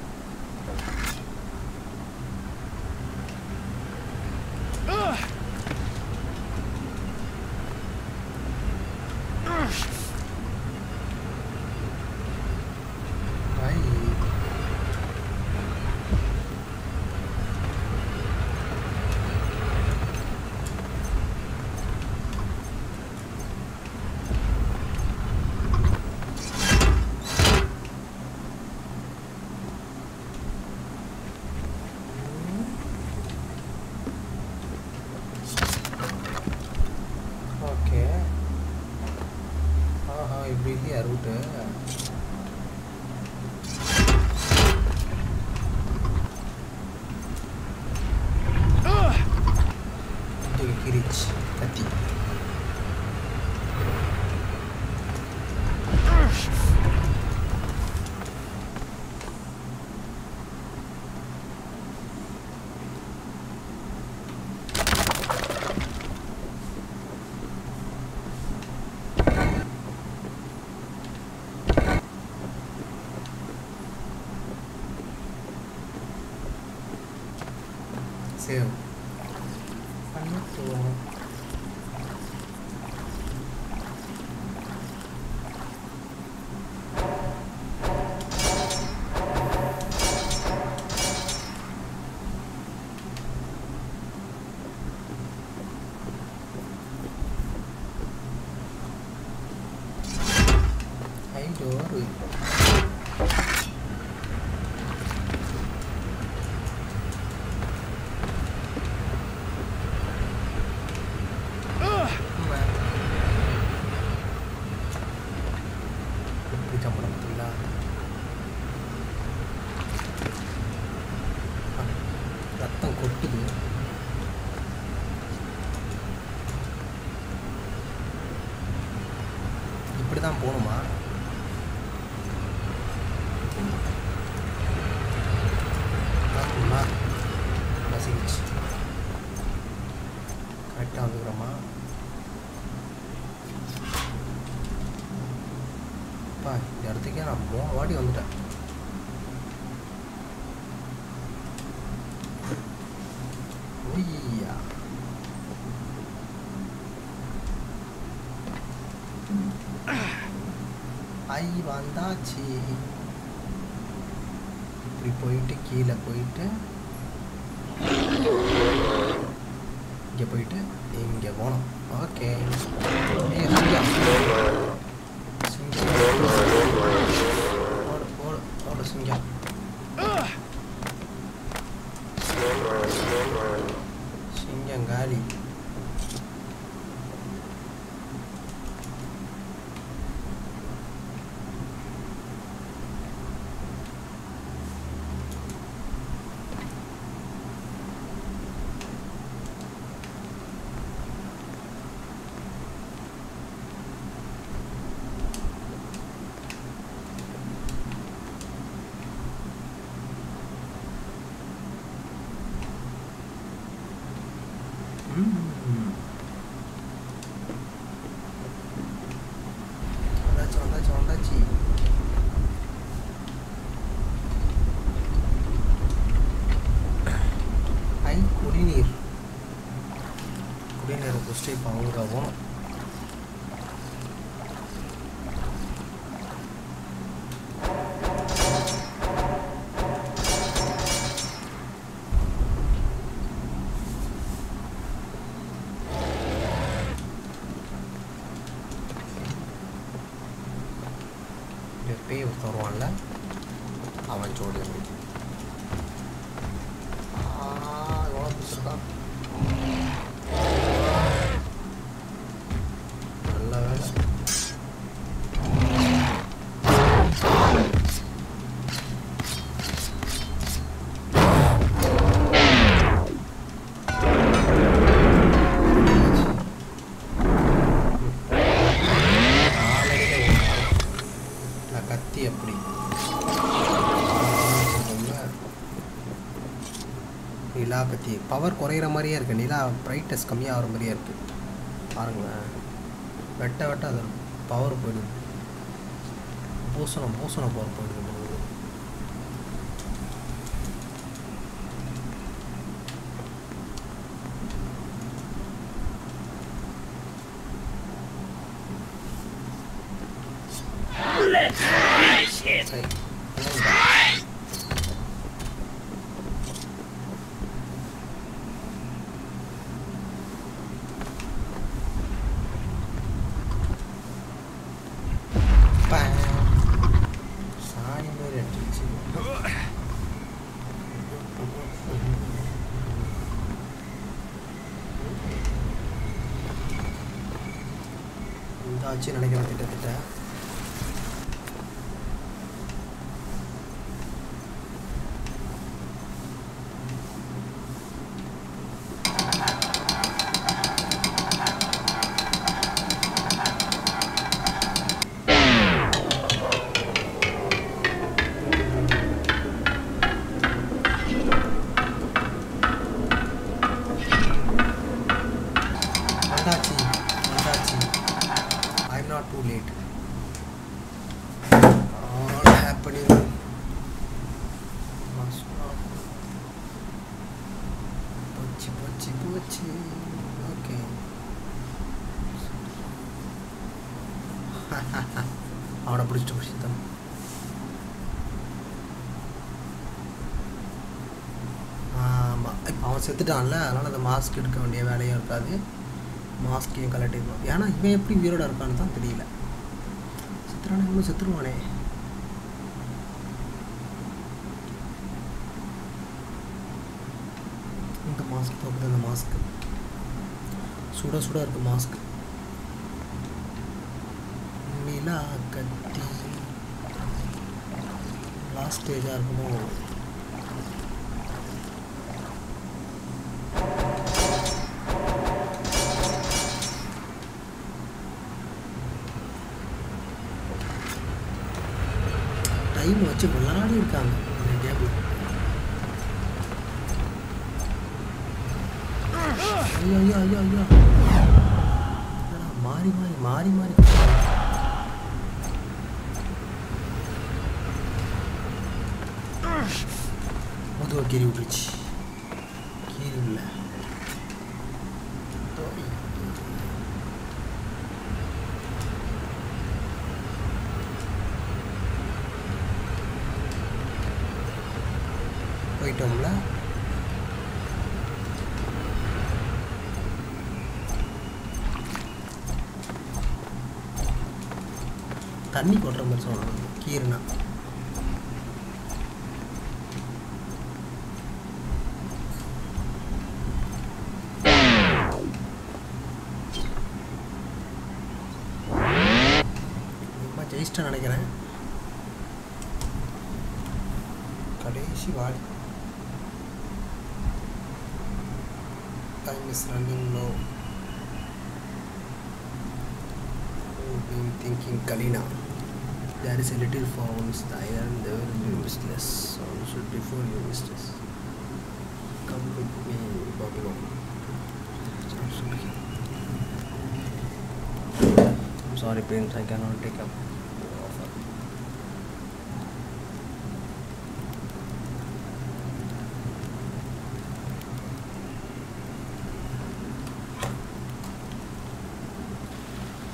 ரூட்டு கிரிச் கத்தி சேவ் பண்ணிட்டோம். ஐடோரு ரத்தம் கொட்டுது. இப்படிதான் போகணுமா? நசிக்கிச்சு. கரெக்டாக வந்துக்கிறோமா? அப்பா இந்த இடத்துக்கே நான் மூணு வாட்டி வந்துட்டேன். ஒய்யா ஐ வந்தாச்சு. இப்படி போயிட்டு கீழே போயிட்டு இங்கே போயிட்டு இங்கே போனோம். ஓகே ஓடு ஓடு ஓடு சிங்கம். சிங்கம் காலி. வந்தாச்சு வந்தாச்சு வந்தாச்சு. ஐ குடிநீர். குஸ்டி பங்கவும் பேய் வருவான்ல அவன் ஜோடி எவ்வளோ பிடிச்சிருக்கான் நல்ல வேலை கத்தி எப்படி நிலா கத்தி பவர் குறையிற மாதிரியே இருக்குது நிலா பிரைட்னஸ் கம்மியாகிற மாதிரியே இருக்குது பாருங்களேன் வெட்ட வெட்ட அது பவர் போயிடுது பூசணம் பூசணம் பவர் போயிடுது சரி சாணி மாதிரி அடிச்சு இதாச்சு நினைக்கிறேன் கிட்டத்தட்ட வந்தாச்சு வந்தாச்சு I am not too late all happening போச்சு போச்சு போச்சு ஓகே அவனை பிடிச்சிட்டு பிடிச்சித்தான் ஆமாம் இப்போ அவன் செத்துட்டான்ல அதனால் அந்த மாஸ்க் எடுக்க வேண்டிய வேலையும் இருக்காது மாஸ்கையும் கலட்டிடுவான் ஏன்னா இவன் எப்படி உயிரோட இருக்கான்னு தான் தெரியல செத்துறானே இன்னும் செத்துருவானே இந்த மாஸ்க் பார்க்குது அந்த மாஸ்க் சுட சுட இருக்கு மாஸ்க் நிலா கத்தி லாஸ்ட் ஸ்டேஜாக இருக்குமோ டைம் வச்சு விளையாடி இருக்காங்க இந்த கேம் ஐயோ ஐயோ ஐயோ ஐயோ மாறி மாறி மாறி மாறி முதுவை கீறி விட்டுருச்சு கீறி இல்லை போயிட்டோம்ல தண்ணி போடுற மாதிரி சொல்லணும் கீர்னா ஜெயிச்சிட்டேன் நினைக்கிறேன் கடைசி வாடி time is running low. I've been thinking Kalina. There is a little founds there and they will be useless. So you should before you useless. Come with me, Babylon. I'm sorry, parents, I cannot take up your offer.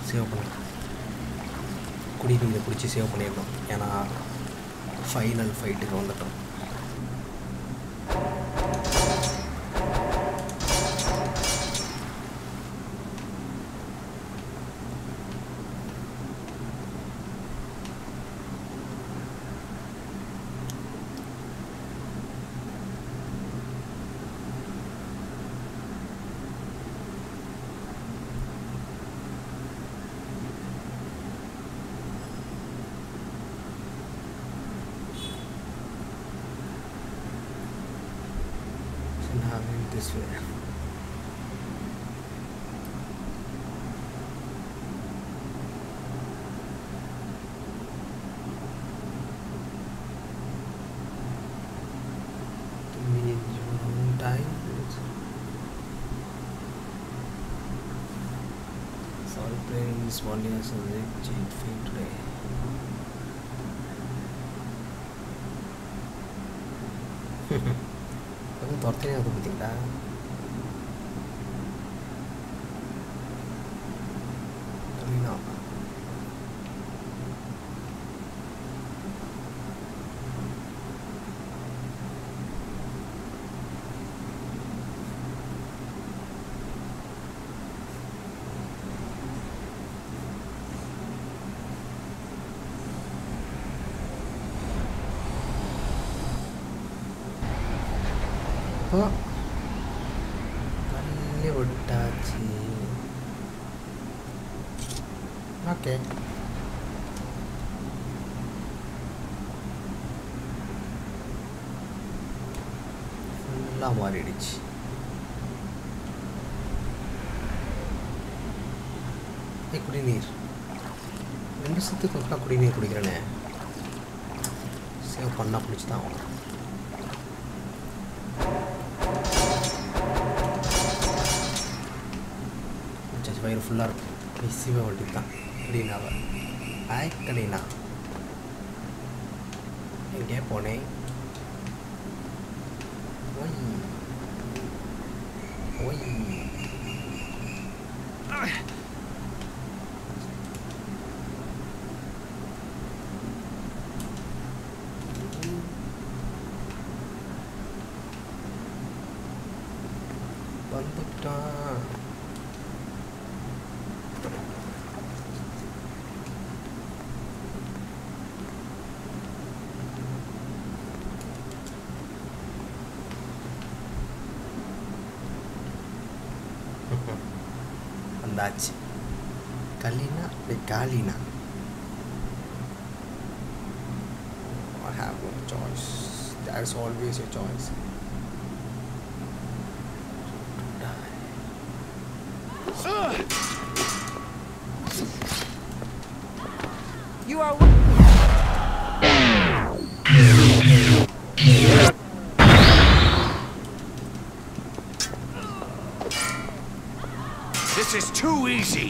Save பண்ணி குடிநீரை பிடிச்சி save பண்ணிடணும். ஏன்னா final ஃபைட்டுக்கு வந்துட்டோம். Having this way. Give me your own time. Sorry, playing this one years a cheat feed today. அதுவும் துரத்தினே அது பார்த்தீங்களா? கல்லினா தள்ளி விட்டாச்சு. ஓகே, ஃபுல்லாக மாறிடுச்சு. ஏ குடிநீர் ரெண்டு சத்துக்கு ஒருக்கா குடிநீர் குடிக்கிறேனே. சேவ் பண்ணால் குடிச்சு தான் ஆகணும். வயிறு ஃபுல்லாக இருக்கும். மிஸ்ஸிவே வண்டி தான் கலீனாவை. ஆய் கலீனா, எங்கே போனேன்? ஒய் ஒய் வந்துட்டான். வந்தாச்சு. Kaileena Kaileena. I have no choice. There's always a choice. You are. This is too easy.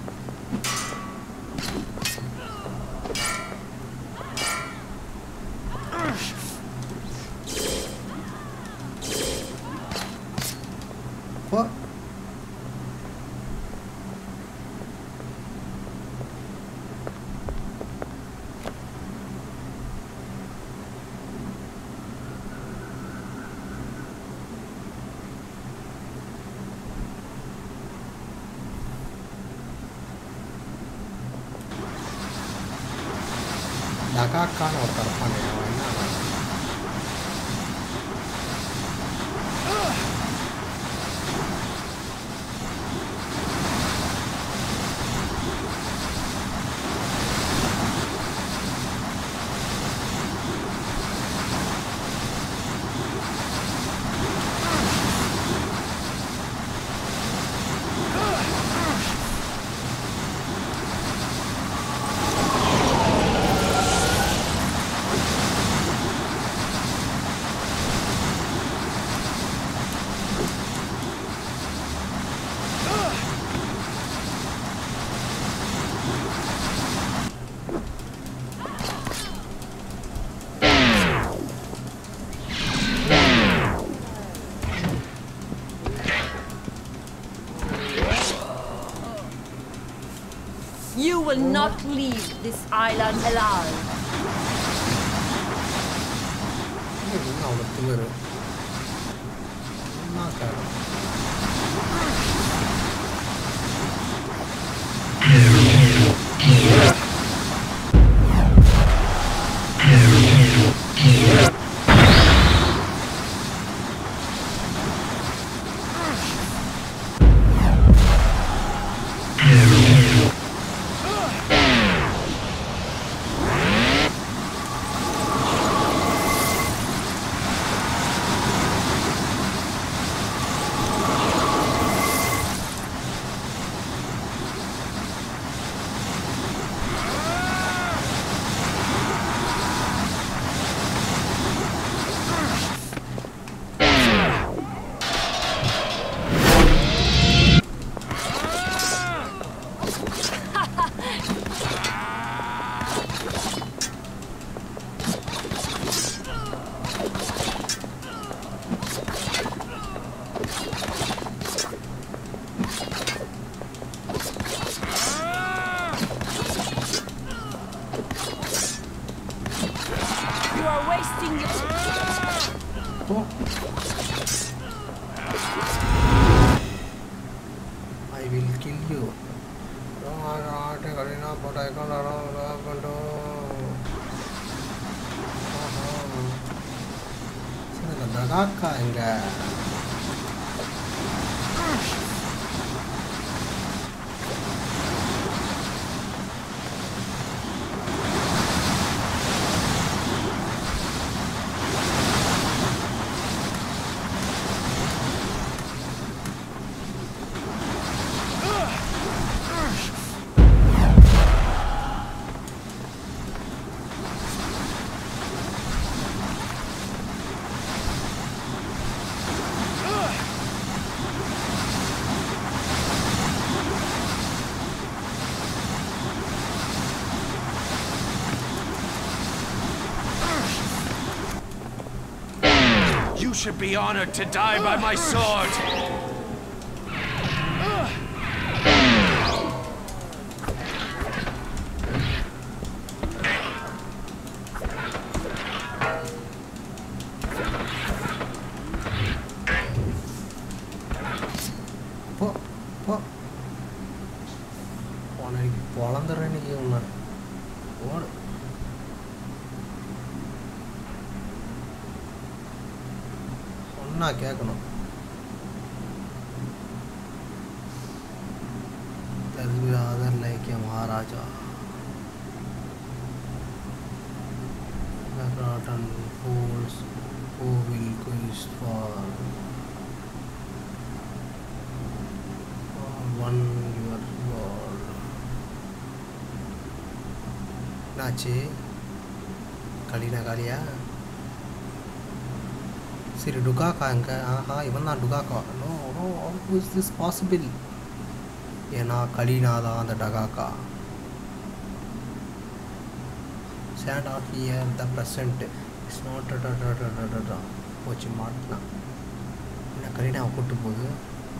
What? Nagakakan ஒருத்தர் இருப்பானே, அவன் என்ன அவன்? You will not leave this island alive. என்ன அவ்வளோ திமிரு என்ன காரணம் You should be honored to die by my sword. போ போ உனக்கு பொழந்துடுறேன் இன்னைக்கு உன்னை ஓடு சொன்னா கேட்கணும் other like a maharaja and fools who will quest for one your world. என்னாச்சு களினா காலியா சரி டுகாக்கா எங்க ஆஹா இவன் தான் Dahaka no no how is this possible ஏன்னா களினா தான் அந்த Dahaka stand off here the present it's not போச்சு மாட்டலாம் என்ன களினாவை கூட்டு போகுது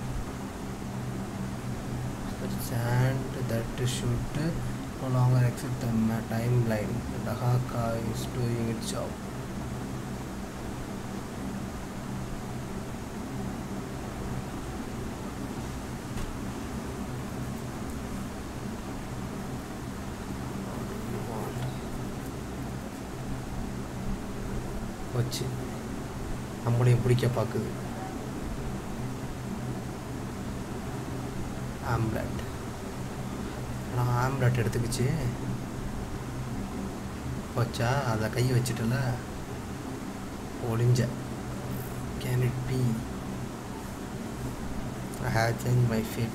and that should no longer exit the timeline. Dahaka is doing its job. வச்சு நம்மளையும் பிடிக்க பார்க்குது ஆம்லெட் நான் ஆம்லெட் எடுத்துக்கிச்சு போச்சா அதை கை வச்சுட்டல ஒளிஞ்ச can it be I have change my feet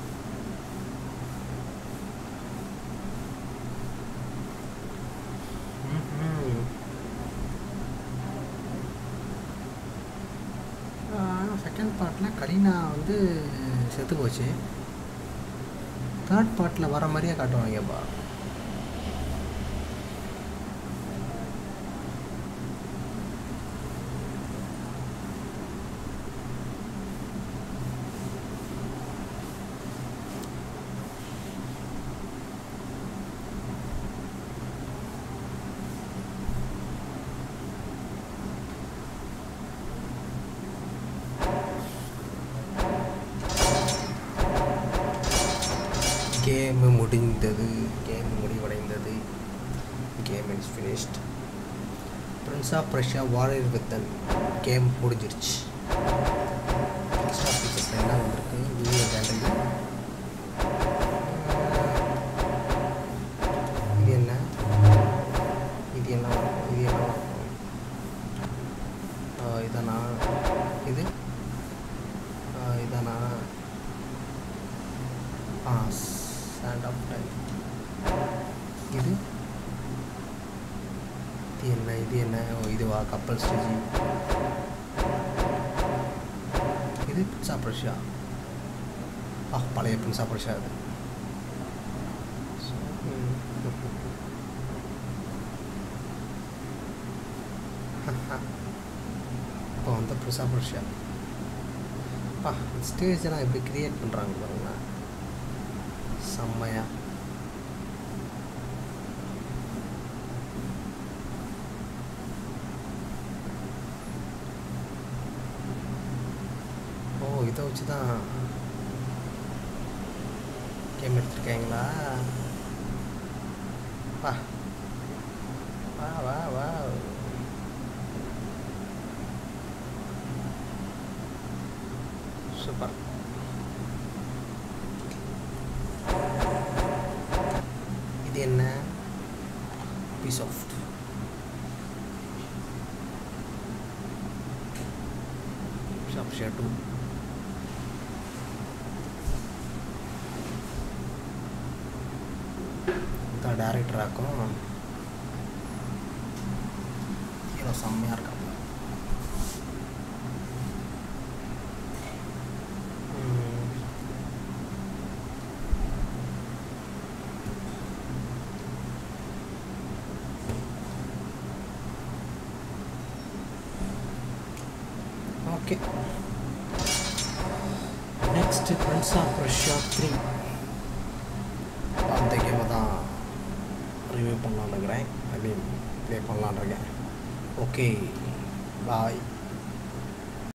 second பார்ட்டில் கரீனா வந்து செத்து போச்சு தேர்ட் பார்ட்டில் வர மாதிரியே காட்டுவாங்கப்பா கேம் முடிந்தது கேம் முடிவடைந்தது game is finished prince of Russia warrior within game முடிஞ்சிருச்சு எக்ஸ்ட்ரா ஃபீச்சர்ஸ் என்ன வந்திருக்கு வீடியோ கேலரி இது என்ன இது என்ன இது என்ன இதானா இது இதானா ஆ ஸ்டாண்ட் ஆஃப் டைம் இது இது என்ன இது என்ன இதுவா கப்பல் ஸ்டேஜி இது பிரின்ஸ் ஆஃப் ரஷ்யா ஆ பழைய பிரின்ஸ் ஆஃப் ரஷ்யா அது இப்போ வந்து பிரின்ஸ் ஆஃப் ரஷ்யா பா ஸ்டேஜெல்லாம் எப்படி க்ரியேட் பண்ணுறாங்க பாருங்க செம்மையா ஓ இதை வச்சு தான் கேம் எடுத்துருக்காங்களா வா வா வா வா சூப்பர் இது என்ன பீஸ் ஆஃப் ஷாப் ஷேர் டூ இதான் டேரக்டர் ஆக்கும் ஹீரோ செம்மையாக இருக்காங்க okay next prince of Russia three அந்த கேமை தான் ரிவ்யூ பண்ணலான்னு இருக்கிறேன் ஐ மீன் ப்ளே பண்ணலான்னு இருக்கேன் ஓகே பாய்